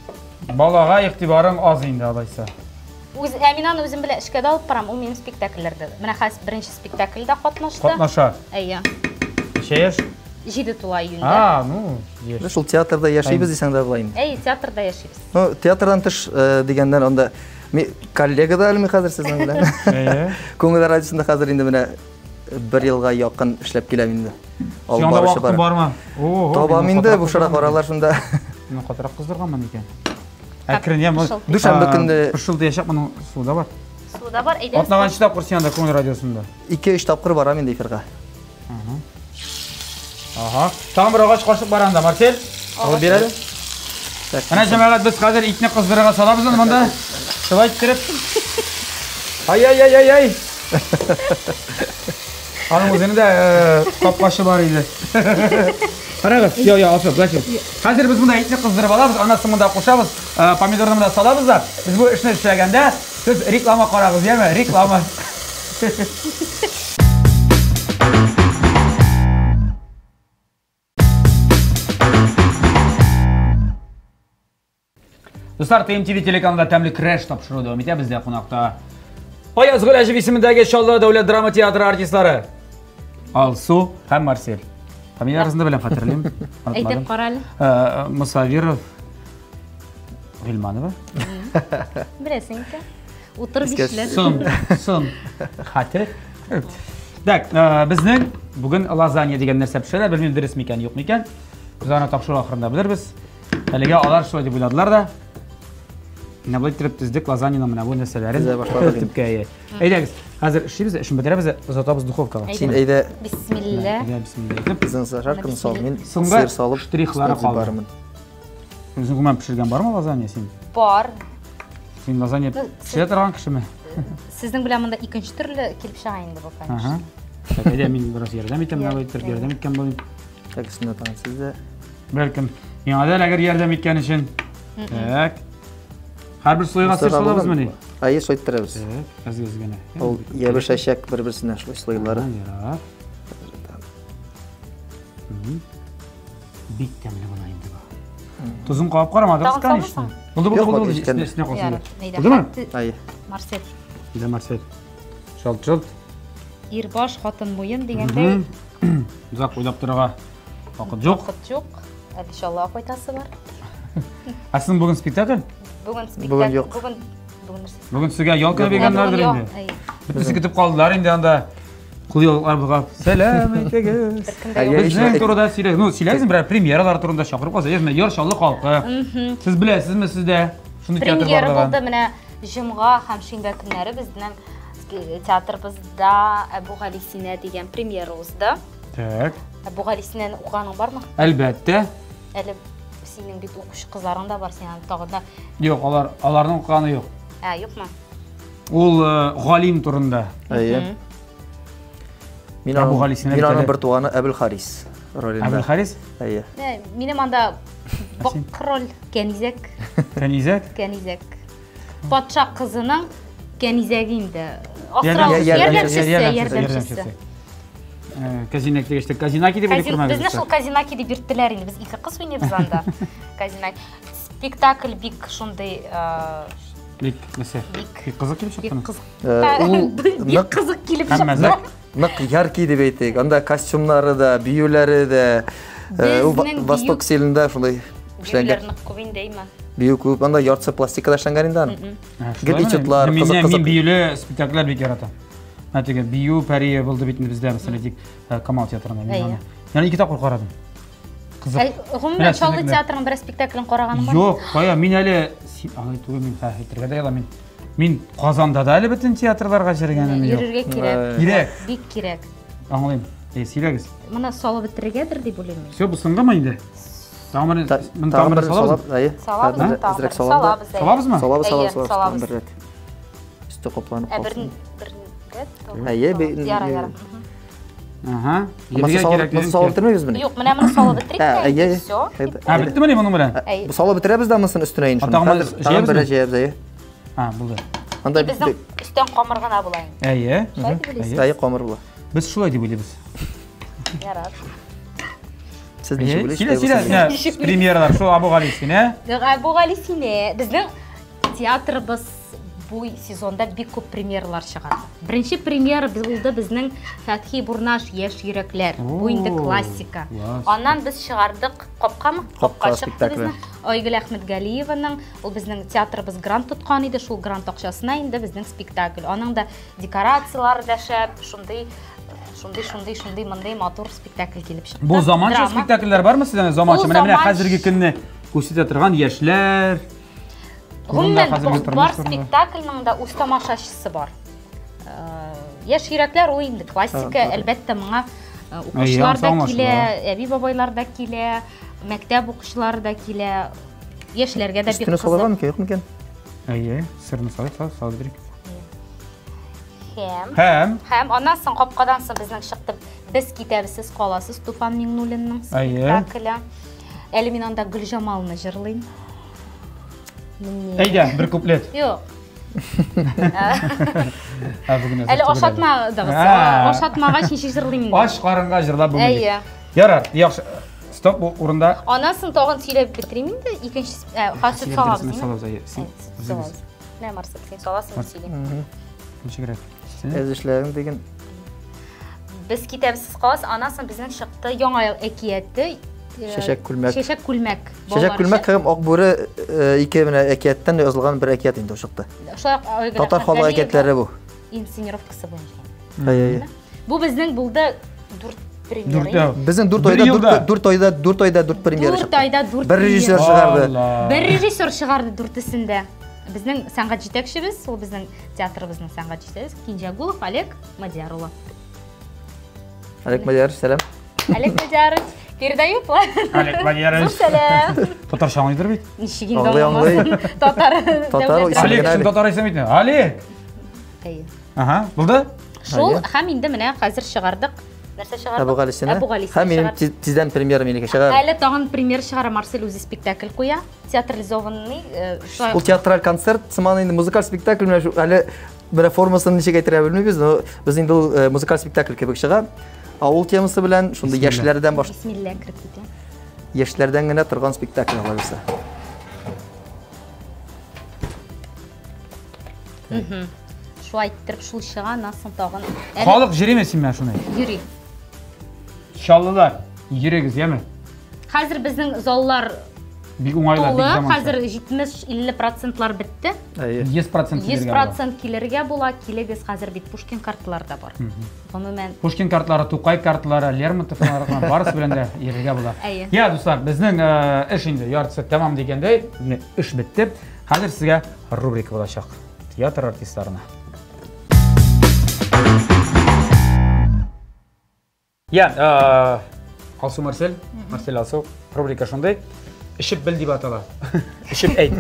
Балаға иқтибарың аз енді алайса. Әминаны өзім біле ішке алып барам, ол менің спектакльлерді. Мына қас бірінші спектакльда қатнашты. Қатнаша? Әйе. Шеш? Жиді тула үйінде. А, ну, еш. Шул театрда яшайбыз дейсің да бұлайын. Әйе, театрда яшайбыз. Театрдан тыш дегенден онда коллега да әлі ме қазір сіздің білән? Көңіл радиосында қазір енді міне бір елға яқын ішлеп келем енді. Сионда уақытың бар ма? Табам енді, бұл шырақ оралар шында. Мен қатырақ қыздырғанмын екен. Әкірін, ем, дүшәмбі күнді... Үш жылды яшап, мұның суда бар. Суда бар, әйден... Отнаған шытап құр сионда көңіл радиосында. Ике-үш тапқыр барам енді эфирға. Аха. Тағын бір ағаш қашып баранда, Марсель. Ол береді. Әне жамағат біз қазір итіне қыздырыға саламыз оны мұнда. Шылай тіріп. Ай-ай-ай-ай-ай. Аның өзіні де қапқашы бар еді. Қарағыз, йо-йо, алшы, бұлайшы. Қазір біз мұнда итіне қыздырып аламыз, анасын мұнда қошамыз, помидорны мұнда саламыз да, біз бұл ішіне түшәгенде, сіз реклама қарағыз, емі? Реклама. Достар, Т М Т В телеканалында тәмлі креш тапшыру дәуам етеді бізде қонақта. Аязгүл Әжіп есіміндегі Шалды Дәулет драма театры артистлары. Алсу һәм Марсель. Фамилияларыңызды білем қатырлайым. Әйтеп қаралы. Мұсавиров Ғилманова. Білесің ке? Утыр бишілер. Сын, сын. Қатыр. Так, біздің бүгін лазанья деген нәрсе пішеді. Білмеймін дұрыс мекен, жоқ мекен. Біз ана тапшыру ақырында білірбіз. Әліге алар шылай деп ойладылар да. Мына бұлай түріп түздік лазаньяны мына бұл нәрселерін түртіпке әйе. Әйдәгіз, қазір ішейбіз, ішін бітірәбіз, ұзатабыз духовкаға. Сен әйді... Бисмилля. Біздің жарқын салмен сыр салып штрихлары қалды. Өзің күмән пішірген бар ма лазанья сен? Бар. Сен лазанья пішіре тұрған кіші ме? Сезнең белән монда икенче төрле килеп чыга инде бу, конечно. Ага. Әйдә, мин бераз ярдәм итәм, менә байтыр, ярдәм иткән булыйм. Тәкесендә таңсыз да. Бәлкем, миңа да әгәр ярдәм иткән өчен. Так. Һәрбер слойга сыр салабызмы ни? Айы, сойтырабыз. Так, аз-аз генә. Ул ябы шәшәк бер-берсенә шулай слойлары. Ярар. Бик тәмле була инде бу. Тузын кабып карамадыгыз, конечно. Булды, булды, булды, üstüne калсын. Булдымы? Айы. Марсел. Иде Марсель. Шалт-шалт. Ир баш, хатын муен дигәндәй. Узак уйлап торырга вакыт юк. Вакыт юк. Әле иншалла кайтасы бар. Асын бүген спектакль? Бүген спектакль. Бүген юк. Бүген бүген нәрсә? Бүген сезгә ялкына бергәннәрдер инде. Битүсе көтеп калдылар инде анда. Кулыялар булгап. Сәлам әйтегез. Безнең турыда сөйләгез. Ну, сөйләгез берәр премьералар турында чакырып калсагыз, менә Яр Шаллы халкы. Сез беләсезме сездә? Шундый театр бар. Премьера булды менә җомга һәм шимбә көннәре безнең театрыбызда Әбу Гали Синә дигән премьера узды. Так. Әбу Гали Синәне укыганың бармы? Әлбәттә. Әле синең бит укучы кызларың да бар, син тагында. Юк, алар аларның укыганы юк. А, юкмы? Ул Галим турында. Айы. Мин Әбу Гали Синә Мин аның бер туганы Әбел Харис ролендә. Әбел Харис? Айы. Минем анда бакрол кәнизәк. Кәнизәк? Кәнизәк. Патша кызының кәнизәге инде. Ярдәм- Асрау ярдәмчесе, ярдәмчесе, ярдәмчесе. ярдәмчесе. Казинак дигәчтә, Казинаки дип Казин- Безне белеп шул Казинаки дип йөрттеләр инде. Без ике кыз уйныйбыз анда. Казинак. Спектакль бик шундый Бик, нәрсә? Бик кызык килеп бик чыкты. кызык. Ул Бик кызык килеп Һәммә чыкты. нык яркий дип әйтик. Анда костюмнары да, биюләре дә, ул Безнең Восток стилендә шулай эшләнгән. Биюләрне күбин дейме? Бию күп, анда яртысы пластикада эшләнгән инде аны. Гел ичетлар, Мин кызык мин кызык. биюле спектакльләр бик яратам. Әтеге бию пәрие булды бит бездә, мәсәлән, дик Камал театрында мин аны. Яни ике тапкыр карадым. Кызык. Гомумән Шаллы театрының бер спектаклен караганым бар. Юк, кая, мин әле аны түгел мин хәйтергә дә яла мин. Мин Казанда да әле бөтен театрларга җөргәнем юк. Йөрергә кирәк. Кирәк. Бик кирәк. Аңлыйм. Э, сөйләгез. Моны салып бетергәдер дип уйлыйм мин. Все, бу соңгымы инде? Тамыр, мин Тагын тамыр бер салабыз. салап, айы. Салабыз, Әзрәк салабыз. салабыз. Салабыз. Салабызмы? Салабыз, Әйе, салабыз, салабыз. бер рәт. Үсте капланып Ә бер калсын. бер Әйе, бе- Яра, яра. Ага. Маса Ергә салып, кирәк. маса салып бетермәйбез менә. Юк, менә моны салып бетерик. Ә, әйе. Всё. Ha, bitti mi bunun bilen? Бу салып бетерәбез дә монысын өстенә инде. Атагын Хәзер җыябыз тагын бер мы? җыябыз, әйе. Ha, булды. Анда Безнең өстән камыр гына була инде. Әйе. әйе камыр була. Без шулай дип уйлыйбыз. Ярар. Сез ничек Әйе. уйлыйсыз? Сөйлә, сөйлә. Премьералар, шул Абу Гали Синә. Әбу Гали Синә, безнең театрыбыз бу сезонда бик күп премьералар чыгарды. Беренче премьера булды безнең Фәтхи Бурнаш Яшь йөрәкләр. Бу инде классика. Аннан без чыгардык Капкамы? Капка чыкты спектакле. безнең. Айгөл Әхмәтгалиеваның, ул безнең театрыбыз грант тоткан иде, шул грант акчасына инде безнең спектакль. Аның да декорациялары да шәп, шундый шундый шундый шундый мондай матур спектакль килеп чыкты. Бу заманча Драма. спектакльләр бармы сездә? Заманча. Бу Менә менә заманча. хәзерге көнне күрсәтә торган яшьләр. Гомумән хәзерге бар тормыш турында. спектакльнең да үз тамашачысы бар. Яшь йөрәкләр ул инде классика, әлбәттә моңа укучылар да аңлашыла. килә, әби бабайлар да килә, мәктәп укучылары да килә, яшьләргә дә бик Өстенә салырга кызык. мөмкин, юк микән? Әйе, сырны салып, салып, салып бирик. Һәм Һәм, һәм аннан соң капкадан соң безнең чыкты без китәбез, каласыз Туфан Миңнуллинның Әйе. спектакле. Әле мин анда Гөлҗамалны җырлыйм. әйдә, бер куплет. Юк. Ә, бүген Әле ашатмадыгыз. А. Ашатмагач ничек җырлыйм инде? Аш карынга җырлап бүген. Әйе. Ярар, яхшы. Стоп, бу урында. Аннан соң тагын сөйләп битерим инде. Икенче хасыт салабызмы? Салабыз, әйе. Син Салабыз. Менә Марсел, син саласың, мин сөйләйм. ничегрәк? Әз эшләгән дигән. Без китәбез калас, аннан соң безнең чыкты яңа ел әкияте. Шәшәк күлмәк. Шәшәк күлмәк. Шәшәк күлмәк һәм Акбүре ике менә әкияттән язылган бер әкият инде ул чыкты. Татар халык әкиятләре бу. Инсценировкасы буенча. Әйе. Бу безнең булды дүрт премьера. Дүртәү. Безнең дүрт Бер айда елда. дүрт айда дүрт айда дүрт премьера Дүрт чыкты. айда дүрт Бер режиссер премьера. чыгарды. Бер режиссер чыгарды дүртесендә. Безнең сәнгать җитәкчебез, ул безнең театрыбызның сәнгать җитәкчесе Кинҗагулов Олег Мадиярулы. Олег Мадияр, сәлам. Олег Мадиярович, передаю план. Олег Мадиярович. Сәлам. Татарча аңлыйдыр бит. Ничек инде Аңлый, аңламасын. Татар. Татар дәүләт- исеме Олег, генә син татар исем итме? Олег. Әйе. Аха, булды? Шул һәм инде менә хәзер чыгардык. Нәрсә чыгардык? Әбу Галисина. Әбу Галисина. Һәм минем тиздән премьера минеке чыгар. Әле тагын премьер чыгара, Марсель үзе спектакль куя. Театрализованный. Ул театраль концерт, сыман инде музыкаль спектакль менә шу әле бер формасын ничек әйтергә белмибез, но без инде ул музыкаль спектакль кебек чыга. Авыл темасы белән шунда яшьләрдән баш. Бисмилла кирип китә. Яшьләрдән генә торган спектакль булса. Мм. Шу әйттереп шул чыга, насын тагын. Халык җиремесин мен шуны. Йөри. Шаллылар, йөрегез, яме? Хәзер безнең заллар Бик уңайлар, бик тулы, заманча. хәзер җитмеш-илле процентлар бетте. йөз процент йөз процент килергә була, килегез хәзер бит Пушкин карталары да бар. Гомумән Пушкин карталары, Тукай карталары, Лермонтовлар барысы белән дә йөрергә була. Әйе. Я, дуслар, безнең эш инде яртысы тәмам дигәндәй, эш бетте. Хәзер сезгә рубрика булачак. Театр артистларына. Я, Алсу Марсель, Марсель Алсу, рубрика шундай. Ишеп бел дип атала. Ишеп әйт.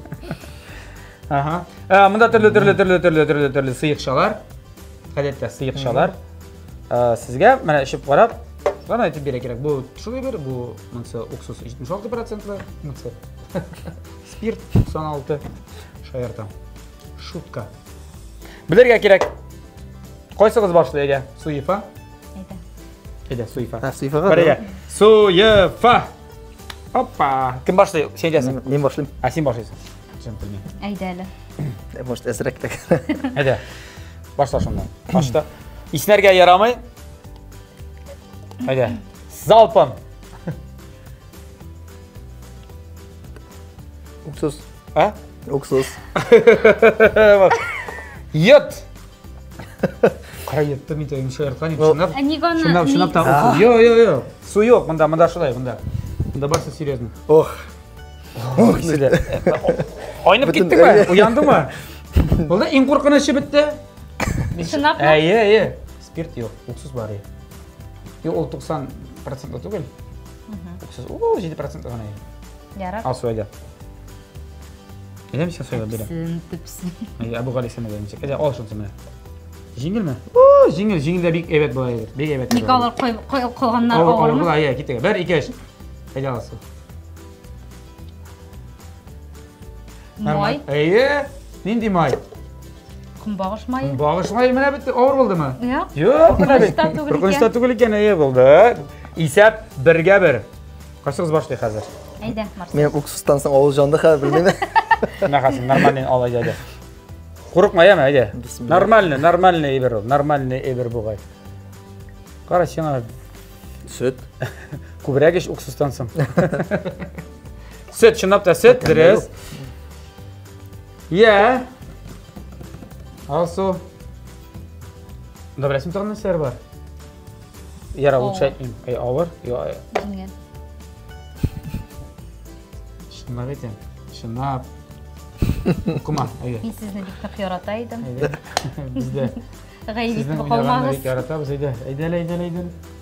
Аха. Монда төрле төрле төрле төрле төрле төрле сыйыкчалар. Гадәттә сыйыкчалар. Сезгә менә ишеп карап, гына әйтеп бирә кирәк. Бу шулай бер, бу монсы уксус җитмеш алты процентлы, монсы спирт туксан алты. Шаяртам. Шутка. Белергә кирәк. Кайсыгыз башлый әйдә? Суефа? әйдә. Әйдә, Суефа. Ха, Суефага. Бергә. Суефа. Опа. Кем башлый? Сен диясең. Мин башлыйм. А син башлыйсың. Джентльмен. Әйдә әле. Может, әзрәк тә. Әйдә. Башла шунда. Башта. Иснәргә ярамый. Әйдә. Залпым. Уксус. А? Уксус. Йот. Кара йотты мин тәгән шаярткан идем. Шунда. Ниганы. Шунда, шунда та. Йо, йо, йо. Су юк, монда, монда шулай, монда. Монда барсы серьезно. Ох. Ох, сиде. Ойнап киттеңме? Уяндыңмы? Булды, иң куркынышы битте. Шынапмы? Әйе, әйе. Спирт юк, уксус бар. Юк, ул туксан процент түгел. Уксус, о, жети процент гына. Ярар. Ал суйда. Әйдәм син суйга бирә. Типсин, типсин. Әйе, Абу Галисина дигән чек. Әйдә, ал шунсы менә. Җиңелме? О, җиңел, җиңелдә бик әйбәт булыр. Бик әйбәт. Ник алар калганнар Авыр авырмы? була, әйе, китәгә. Бер, ике, өч. Әйдә аласы. Май. Әйе, нинди май? Кумбагыш май. Багышмай менә бит авыр булдымы? Я. Юк, менә бит. Куркынычтан түгел икән. Куркынычтан түгел икән, әйе булды. Исәп бергә бер. Кайсыгыз башлый хәзер? Әйдә, Марсель. Мен уксустан соң авыл жанды ха, белмәйм. Нахасын, нормальный ал әйдә. Курыкма, яме, әйдә. Нормальный, нормальный әйбер ул, нормальный әйбер бугай. Кара сиңа Сөт. күбрәк иш уксустан соң. Сөт, чынлап та сөт, дөрес. Я. Алсу. Да беләсең тагын нәрсәләр бар? Яра, лучше әйтмим. Ай, авыр. Я. Җиңел. Шынлап әйтәм. Шынлап. Укыма, әйе. Мин сезне бик нык ярата идем. Әйдә. Бездә. Гаип Сезнең итеп уйнаганда калмагыз. бик яратабыз, әйдә. Әйдә, әйдә, әйдә.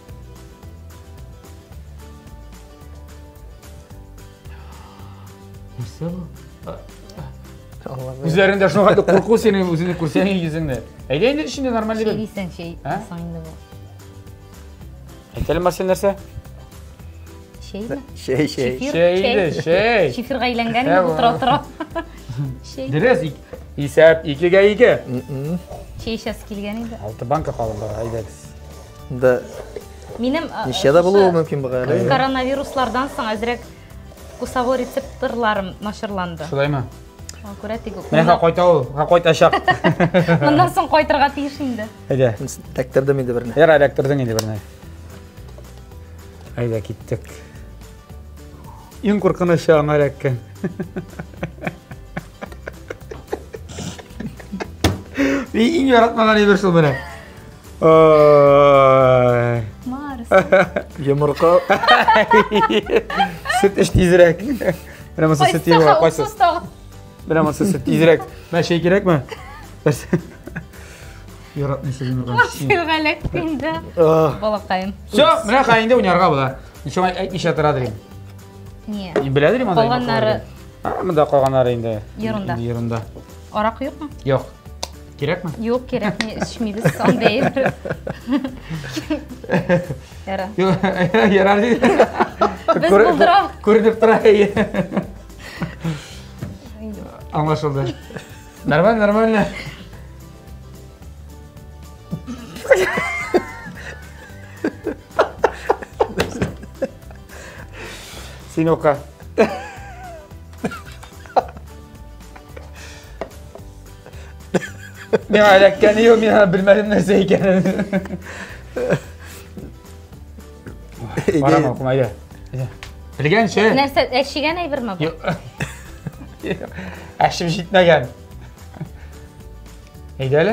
Нәрсә бу? Үзләрендә шуңа да курку сине үзеңне күрсәң йөзеңдә. Әйдә инде эшендә нормаль Şey дип. дисең, şey Ha? дисең инде бу. Әйтәле Марсель нәрсә? Şeymi? Şey, şey. Şifir, Şey иде, şey. Şifir gaylangan Ha, bu bu. tura tura. Şey. Дөрес, исәп икегә ике. Şey şas килгән инде. Алты банка калдылар, әйдәгез. Да. Минем Ничәдә булуы мөмкин буга әле? коронавируслардан соң әзрәк кусавы рецепторларым начарланды. Шулаймы? Шуңа күрә тик Менә ха кайта ул, ха кайтачак. Моннан соң кайтырга тиеш инде. Әйдә. Тәктәрдем инде берне. Яра, электрлдың инде берне. Әйдә киттек. Иң куркынычлы аңа эләккән. Мин иң яратмаган әйбер шул менә. Ой. Марс. Йомырка. Süt iç tizrek. Bana masa süt yiyor kaysa. Bana masa süt tizrek. Ben şey gerek mi? Yaratmış sözünü konuşayım. Сиргалек инде. Балакайым. Все, менә кайында уйнарга була. Ничә әйтмичә тора дирим. Не? Мин белә дирим анда. Калганнары Монда калганнары инде. Ерунда. Ерунда. Арак юкмы? Юк. Керек mi? Yok gerek mi? İçmeyiz. Son değil. Yara. Yok, yarar değil. Biz bulduram. Көрініп тұрайы. Anlaşıldı. Normal, normal. Seni oka. Men aytgani yo'q, men ham bilmadim narsa ekanini. Baram o'qimaydi. Bilgancha. Narsa eshigan ayberma bu. Yo'q. Ashim yetmagan. Haydali.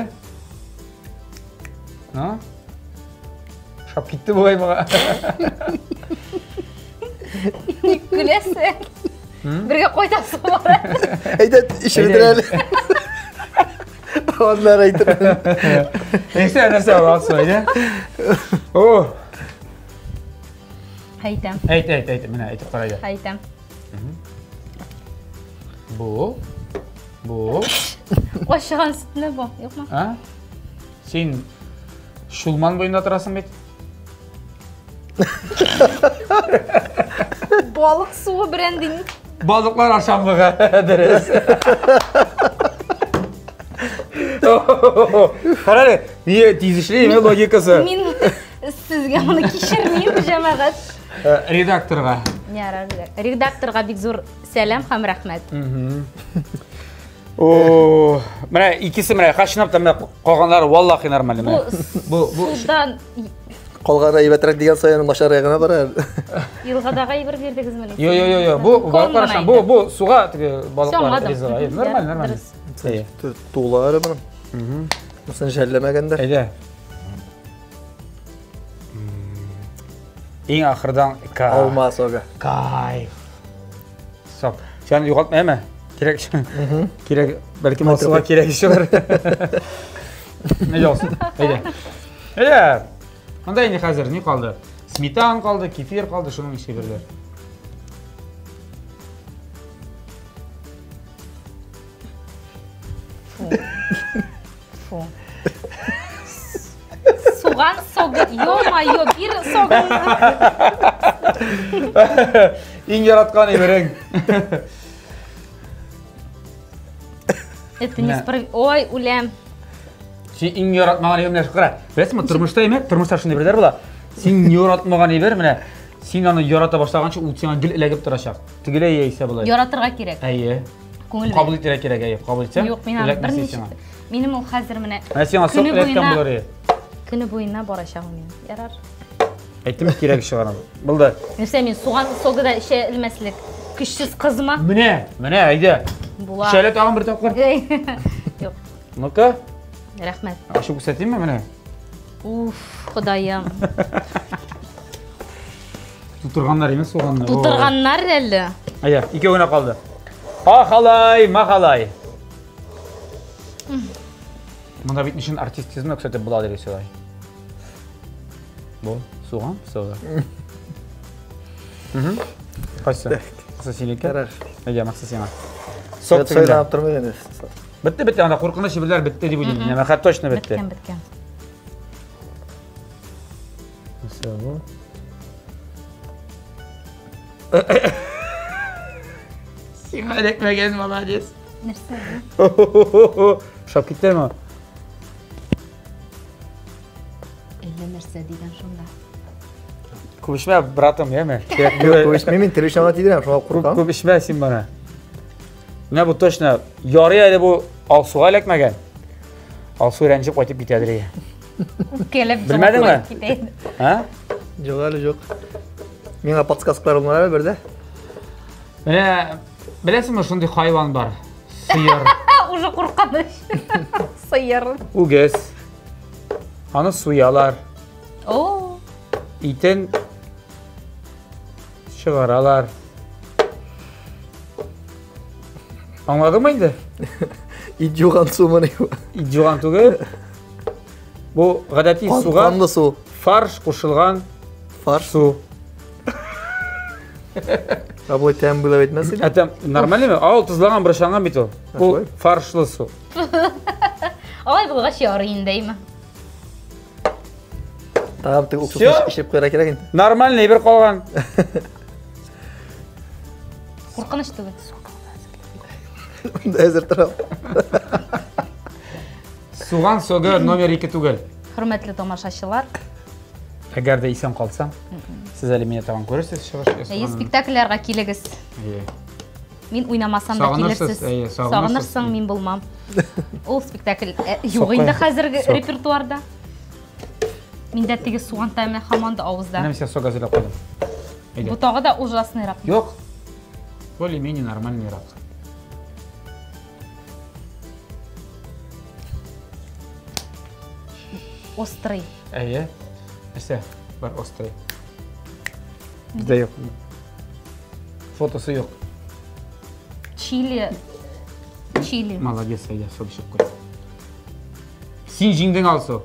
Ha? Shop ketdi bo'y buga. Gülesi. Birga qo'ytasiz bor. Hayda ish bitirali. Onlar aytırın. Neyse narsa bor so'ydi. Oh. Haytam. Ayt, ayt, ayt. Mana aytib qaraydi. Haytam. Bu. Bu. Qo'shgan sutni bu, yo'qmi? Ha? Sen Shulman bo'yinda turasың bet. Balık suvi brending. Balıklar aşamlığa deriz. Qarang, niye tezishli mi logikasi? Men sizga buni kechirmayman jamaat. Redaktorga. Yarar. Redaktorga bek zo'r salom ham rahmat. Oo, mana ikkisi mana qashinabda mana qolganlari vallahi normal mana. Bu bu Sudan Qolgani aybatrak degan soyani nasharayig'ini qarar. yilg'adaga ayber berdingizmi? Yo yo yo yo, bu balıklar aşam. Bu bu suga balıklar rizqa. Normal, normal. Tuğları bunun. Musun jellemegender. Ayda. Eng axirdan Olmaz oga. Kayf. Sop. Sen yo'qotmaymi? Kerak. Kerak, balki masuva kerak ishi bor. Ne yo'qsin. Ayda. Ayda. Qanday endi hozir ne qoldi? Smetan qoldi, kefir qoldi, shuning ichiga berdilar. Soğan soğan. Yo yo bir soğan. Eng yaratqani bering. Это не справ... Ой, улем. Sen eng yaratmagan yerni qara. Bilasizmi, turmushda emi, turmushda shunday birlar bo'lar. Sen yaratmagan yer, mana sen uni yarata boshlagancha u senga dil ilagib turashaq. Tugilay yeysa bo'ladi. Yaratirga kerak. Ayy. Ko'ngil. Qabul etira kerak, ayy, qabul etsa. Yo'q, men ham bir nechta. Menim u hozir mana. Mana sen asoq qilayotgan bo'lar. Kuni bo'yina borashaq uni. Yarar. Aytdim kerak ish qilgan. Bildi. Nesa men so'g'an so'g'ida isha ilmaslik. Kuchsiz qizma. Mana, mana ayda. Bular. Shayla tag'in bir topqir. Yo'q. Naka? Rahmat. Shu ko'rsataymi mana? Uf, xudoyim. Tuturganlar emas, so'g'anlar. Tuturganlar hali. Ayya, ikkovina qoldi. Ha xalay, ma xalay. Bunda bitmishin artistizmni ko'rsatib bo'ladi deysizlar. Bu, so'g'an, so'g'an. Mhm. Qaysi? Asosiyligi. Qarar. Ayya, maqsading. So't so'ylab turmagan. Bitti, bitti. Ana qo'rqinish birlar bitti deb o'ylayman. Nima xat точно bitti. Bitgan, bitgan. Nasıl bu? Sen ekmeğin молодец. Nersa? Şap gitti mi? Ella nersa degan shunda. Ko'p bratim yeme. Yo'q, qo'yishmayman, telefon deydilar, shunga qo'rqaman. Ko'p ishma sen bana. Ne bu точно yoriyada bu Olsuga ilakmagan. Olsu ranjib qaytib ketadi. Kelib bilmadingmi? Ha? Yo'q, hali yo'q. Menga podskaskalar bo'ladi berdi. Mana bilasizmi shunday hayvon bor? Sıyır. Уже qo'rqadi. Sıyır. Uges. Ana suyalar. Oo. İten çıgaralar. Anladın mı indi? İt yo'qan suv mana yo'q. İcjugan tugul. Bu gadati suga Qanday suv? farsh qo'shilgan Farsh. suv. Ha bu tem bo'lib aytmasin. Atam normalmi? Avval tuzlagan bir shangan bit u. Bu farshli suv. Алай булгач ярый дейме. Тагы тик уксус Всё? ишеп куяр кирәк инде. Нормальный бер калган. Куркыныч түгел. Әзер торам. Суган согы номер ике түгел. Хөрмәтле тамашачылар, Әгәр дә исән калсам, сез әле мине тагын күрерсез чыгыш. әйе спектакльләргә килегез. Мин уйнамасам да Сагынырсыз, килерсез. әйе, сагынырсыз. Сагынырсың, мин булмам. Ул спектакль юк инде хәзерге репертуарда. Миндә теге суган тәме һаман да авызда. Менә сез сога зелә куйдым. Бу тагы да ужасныйрак. Юк. Более-менее нормальный рак. Острый. Әйе. Әсә, бар острый. Бездә юк. Фотосы юк. Чили. Чили. Молодец, әйе, сөйлешеп куй. Син җиңдең алсу.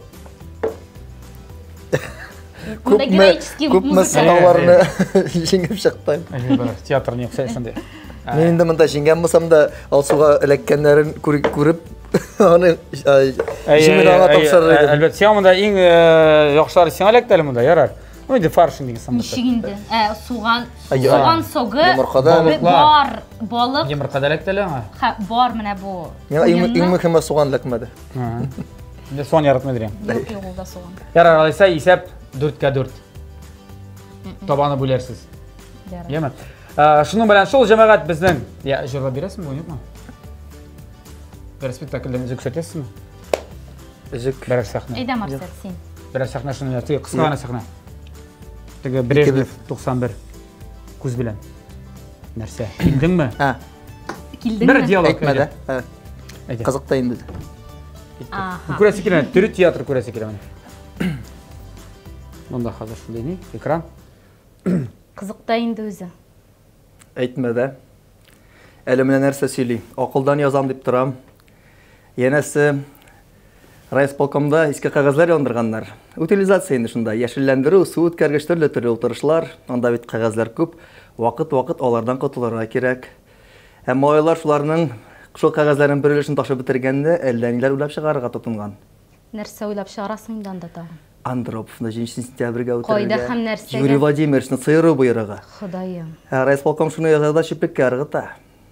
Монда героический Күпме музыка. сынауларны җиңеп чыктым. Әйе, бар. Театр не яхшы шундый. Мин инде монда җиңгән булсам да, алсуга эләккәннәрен күреп, аны җиңүне аңа тапшырыр идем. Әлбәттә, син монда иң яхшылары сиңа эләктеле монда, ярар. Ну инде фаршин деген самолет. Ничек инде? Ә, суган, Ай, суган согы, Йомыркада бе- бар, балык, Йомыркада эләктеле аңа. ха, бар менә бу. Миңа иң Уенны- иң мөһиме суган эләкмәде. Инде сон яратмый дирем. Юк, юк, ул да суган. Ярар, алайса исәп дүрткә дүрт. Табаны бүләрсез. Ярар. Яме. Шуның белән шул җәмәгать безнең. Я җырлап бирәсезме, юкмы? Бер спектакльдән үзек күрсәтәсезме? Үзек. Берәр сәхнә. Әйдә, Марсел, син. Берәр сәхнә шуны теге кыска гына сәхнә. Теге Брежнев туксан бер күз белән. Нәрсә? Килдеңме? Ха, Килдеңме? Бер диалог. әйтмәде. Ха, Әйдә. кызыкта инде. Аха. Күрәсе килә, төрү театр күрәсе килә менә. Монда хәзер шундый ни, экран. Кызыкта инде үзе. Әйтмәде. Әле менә нәрсә сөйли. Акылдан язам дип торам. Янәсе райисполкомда иске кәгазьләр яндырганнар. Утилизация инде шунда. Яшелләндерү, су үткәргеч төрле төрле утырышлар. Анда бит кәгазьләр күп. Вакыт-вакыт алардан котылырга кирәк. Һәм малайлар шуларның шул кәгазьләрнең бер өлешен ташып бетергәндә, әллә ниләр уйлап чыгарырга тотынган. Нәрсә уйлап чыгарасың инде анда тагын? Андроповны җиденче сентябрьгә Кайда үтәргә. һәм нәрсәгә? Юрий Владимировичны сыйыру буйрыгы. Ходаем. Ә райисполком шуны язада чиплеккә ыргыта.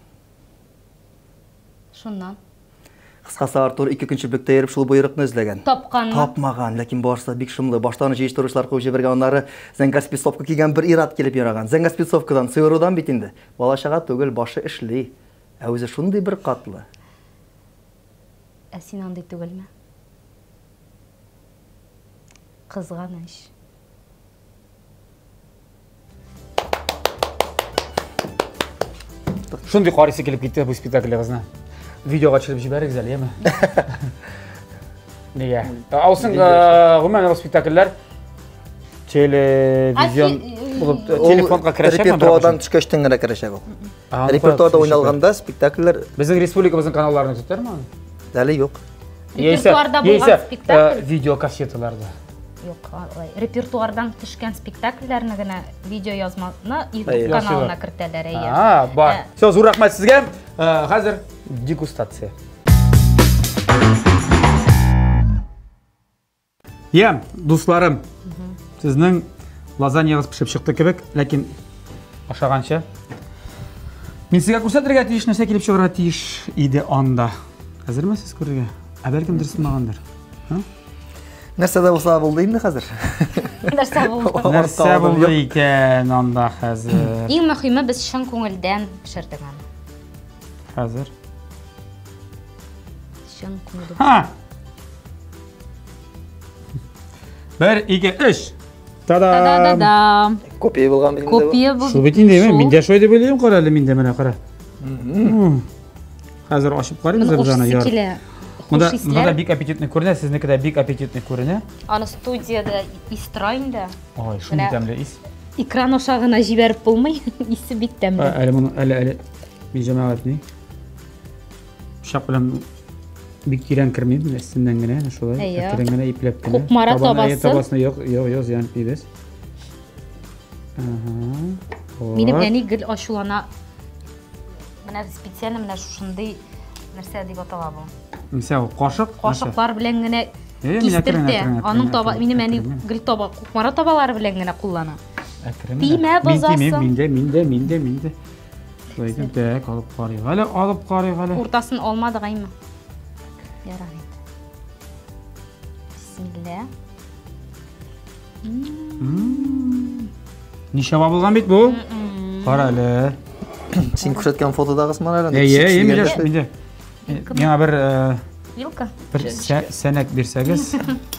Шуннан. Кыскасы Артур ике көн чиплеккә йөреп шул буйрыкны эзләгән. Тапканмы? Тапмаган, ләкин барысы бик шомлы. Баштан җыештыручылар куып җибәргән, аннары зәңгәр спецовка кигән бер ир-ат килеп яраган. Зәңгәр спецовкадан сыйырудан бит инде. Балачага түгел, башы эшли. Ә үзе шундый бер катлы. Ә син андый түгелме? Кызганыч. Шундый карыйсы килеп китте бу спектакльгә кызна. Видеога төшереп җибәрегез әле, яме? Нигә? Алсын, гомумән бу спектакльләр телевизион булып телефонга керәчәкме? Репертуардан төшкәчтән генә керәчәк ул. Репертуарда уйналганда спектакльләр Безнең республикабызның каналларын көтәрме? әле юк. Репертуарда булган спектакль. Видеокассеталарда. Юк, алай. Репертуардан төшкән спектакльләрне генә видео язманы Әйе. YouTube каналына кертәләр, әйе. А, бар. Все, зур рәхмәт сезгә. Хәзер дегустация. Я, дусларым, сезнең лазаньягыз пешеп чыкты кебек, ләкин ашаганча мин сезгә күрсәтергә тиеш нәрсә килеп чыгарга тиеш иде анда. Хәзерме сез күрергә? Ә бәлкем дөресмәгәндер. Нәрсә дә булса булды инде хәзер. Нәрсә булды? Нәрсә булды икән анда хәзер? Иң мөһиме без чын күңелдән пешердек аны. Хәзер. Чын күңелдән. Ha. Bir, iki, üç. Tada! Да-да-да. Копия булган бит инде. Копия бу. Шул бит инде, мин дә шулай дип уйлыйм, кара әле миндә менә кара. Хәзер ачып карыйбыз без аны яр. Монда монда бик аппетитный күренә, сезнеке дә бик аппетитный күренә. Аны студияда истра инде. Ой, шундый тәмле ис. Экран аша гына җибәреп булмый. Исе бик тәмле. Әле моны әле әле би җәмәгатьни. Шап белән бик тирән кермим, өстеннән генә шулай, тирән генә ипләп кенә. Купмара табасы. Табасына юк, юк, юк, зыян итмибез. Ага. Минем әни гел ачулана. Менә специально менә шушындый нәрсә дип атала бу. Мисал, кашык. Кашыклар белән генә кистертә. Аның таба, минем әни гел таба, кукмара табалары белән генә куллана. Тимә базасы. Миндә, миндә, миндә, миндә. Шулай так, алып карыйк әле, алып карыйк әле. Уртасын алмадык әйме. Ярар инде. Бисмилла. Нишаба булган бит бу? Кара әле. Син күрсәткән фотодагы смалар. Әйе, миндә, миндә. Миңа бер Вилка. Бер сәнәк бирсәгез.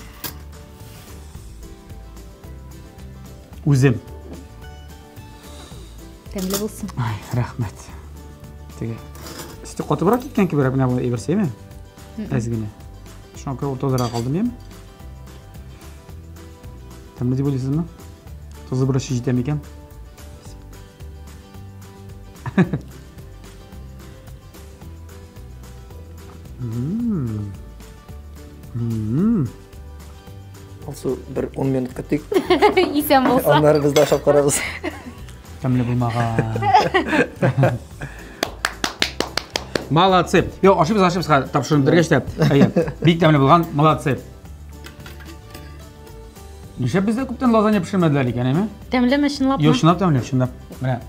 Үзем. Тәмле булсын. Ай, рәхмәт. Теге. Сите катыбрак киткән кебек менә бу иберсеме? Әзгенә. Шуңа күрә урталарга калдым яме? Тәмле дип уйлыйсызмы? Тузы бер җитә микән? Мм. Мм. Алсу bir on minut көттек. Исән булса. Аннары без дә ашап карабыз. Тәмле булмаган. Молодцы. Yo, ашыбыз, ашыбыз, тапшырып бергәчтә. Әйе. Бик тәмле булган, молодцы. Нишләп бездә күптән лазанья пешермәделәр икән, әйме? Тәмлеме чынлап? Yo, чынлап тәмле, чынлап. Менә,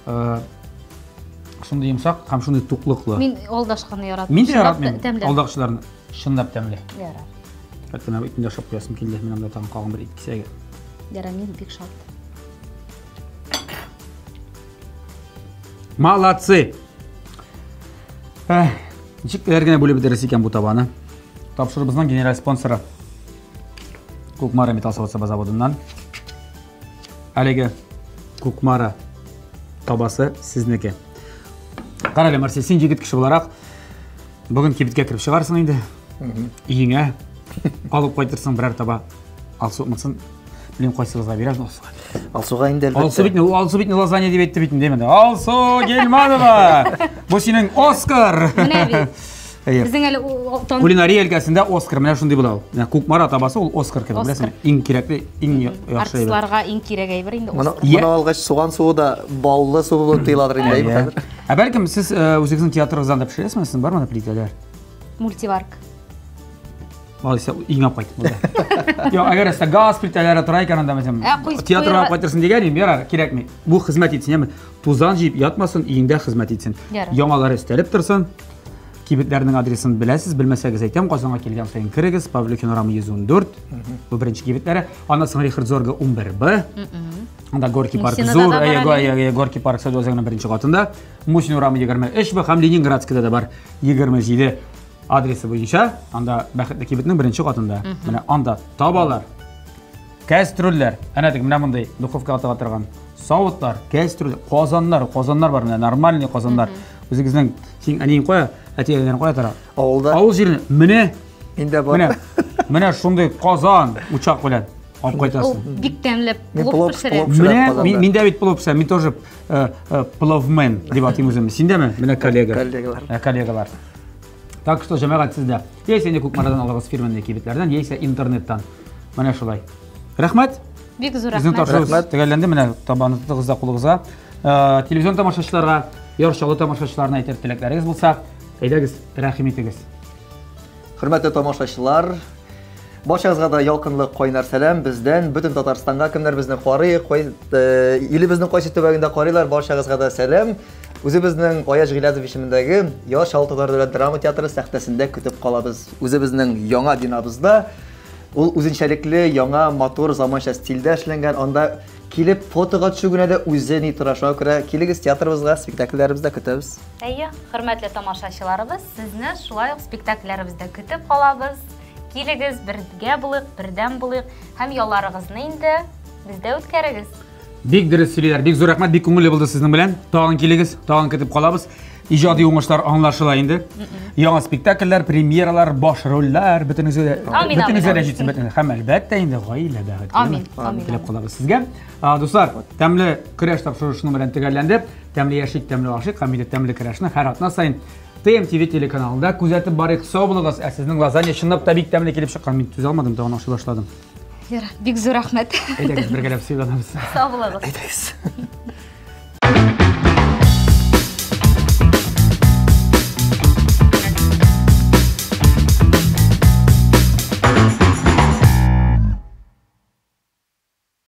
шундый йомшак һәм шундый туклыклы. Мин алдашканны яратам. Мин дә яратмыйм. Алдакчыларны чынлап тәмле. Ярар. Хәтта менә икенче ашап куясым килде, менә монда тагын калган бер ит кисәге. Ярар, мин бик шат. Молодцы. Ничек генә бүлеп бетерәс икән бу табаны. Тапшырыбызның генераль спонсоры Кукмара металл заводыннан. Әлеге Кукмара табасы сезнеке. Карале, Марсель, син җигет кеше буларак бүген кибеткә кирип чыгарсың инде. Иңә алып кайтырсың берәр таба. Алсумысын, билем кайсыгызга бирәм Алсуга. Алсуга инде әлбәттә. Алсу бит, Алсу бит лазанья дип әйтте бит инде менә. Алсу Гелманова. Бу синең Оскар. Менә бит. Безнең әле кулинария өлкәсендә Оскар менә шундый була ул. Менә Кукмара табасы ул Оскар кебек, беләсеңме? Иң кирәкле, иң яхшы әйбер. Артистларга иң кирәк әйбер инде Оскар. Моны алгач суган суы да баллы су булып тоеладыр инде әйбер хәзер. Ә бәлкем сез үзегезнең театрыгыздан да пешерәсезме? Сезнең бармы плитәләр? Мультиварк. Алайса иңә кайт булды. Yo, әгәр әсә газ плитәләре тора икән анда мәсәлән, театрга кайтырсың дигәнем, ярар, кирәкми. Бу хезмәт итсен, яме, тузан җыеп ятмасын, иңдә хезмәт итсен. Яңалары өстәлеп торсын. Кибетләрнең адресын беләсез, белмәсәгез әйтәм, Казанга килгән саен кирегез, Павлик Норама йөз ун дүрт. Бу беренче кибетләре, аннан Рихард Зорга он бер Б. Анда Горький парк зур, әйе, Горький парк сауда үзәгенең беренче катында, Мусин Норама егерме өч Б һәм Ленинградскида да бар егерме җиде адресы буенча, анда бәхетле кибетнең беренче катында. Менә анда табалар, кастрюльләр, әнә теге менә мондай духовкага тыга торган савытлар, кастрюль, казаннар, казаннар бар, менә нормальный казаннар. Үзегезнең син әниң кая, әтиеңнән кая тора? Авылда. Авыл җиренә менә инде бар. Менә, менә шундый казан, учак белән алып кайтасың. Бик тәмле плов пешерә. Менә мин дә бит плов пешерәм, мин тоже пловмен дип атыйм үземне. Синдәме? Менә коллега. Коллегалар. Коллегалар. Так что җәмәгать сездә. Яисә инде Кукмарадан алыгыз фирманың кибетләрдән, яисә интернеттан. Менә шулай. Рәхмәт. Бик зур Безнең рәхмәт. тапшырыгыз төгәлләнде, менә табанытыгызда кулыгызга. Телевизион тамашачыларга, яршалы тамашачыларына әйтер теләкләрегез булса, әйдәгез, рәхим итегез. Хөрмәтле тамашачылар, барчагызга да ялкынлы кайнар сәлам бездән, бөтен Татарстанга кемнәр безне карый, илебезнең кайсы төбәгендә карыйлар, барчагызга да сәлам. Үзебезнең Аяз Гыйлязов ишемендәге Яш Алтылар дәүләт драма театры сәхнәсендә көтеп калабыз. Үзебезнең яңа бинабызда ул үзенчәлекле, яңа, матур, заманча стильдә эшләнгән, анда килеп фотога төшүгенә дә үзе ни тора, шуңа күрә килегез театрыбызга, спектакльләребездә көтәбез. Әйе, хөрмәтле тамашачыларыбыз, сезне шулай ук спектакльләребездә көтеп калабыз. Килегез, бергә булыйк, бердәм булыйк һәм ялларыгызны инде бездә үткәрегез. Бик дөрес сөйлиләр, бик зур рәхмәт, бик күңелле булды сезнең белән. Тагын килегез, тагын көтеп калабыз. Иҗади уңышлар аңлашыла инде. Яңа спектакльләр, премьералар, баш рольләр, бөтенегезгә дә бөтенегезгә дә җитсен, бөтен. Һәм әлбәттә инде гаилә бәхете. Амин. Амин. Теләп калабыз сезгә. Дуслар, тәмле көрәш тапшырышының белән төгәлләнде. Тәмле яшик, тәмле ашык, һәм инде тәмле көрәшне һәр атна сайын Т М Т V телеканалында күзәтеп барыйк. Сау булыгыз. Ә сезнең лазанья чынлап та бик тәмле килеп чыккан. Мин түзә алмадым, тагын ашый башладым. Бик зур рәхмәт. Әйдәгез, бергәләп сөйләнәбез. Сау булыгыз. Әйдәгез.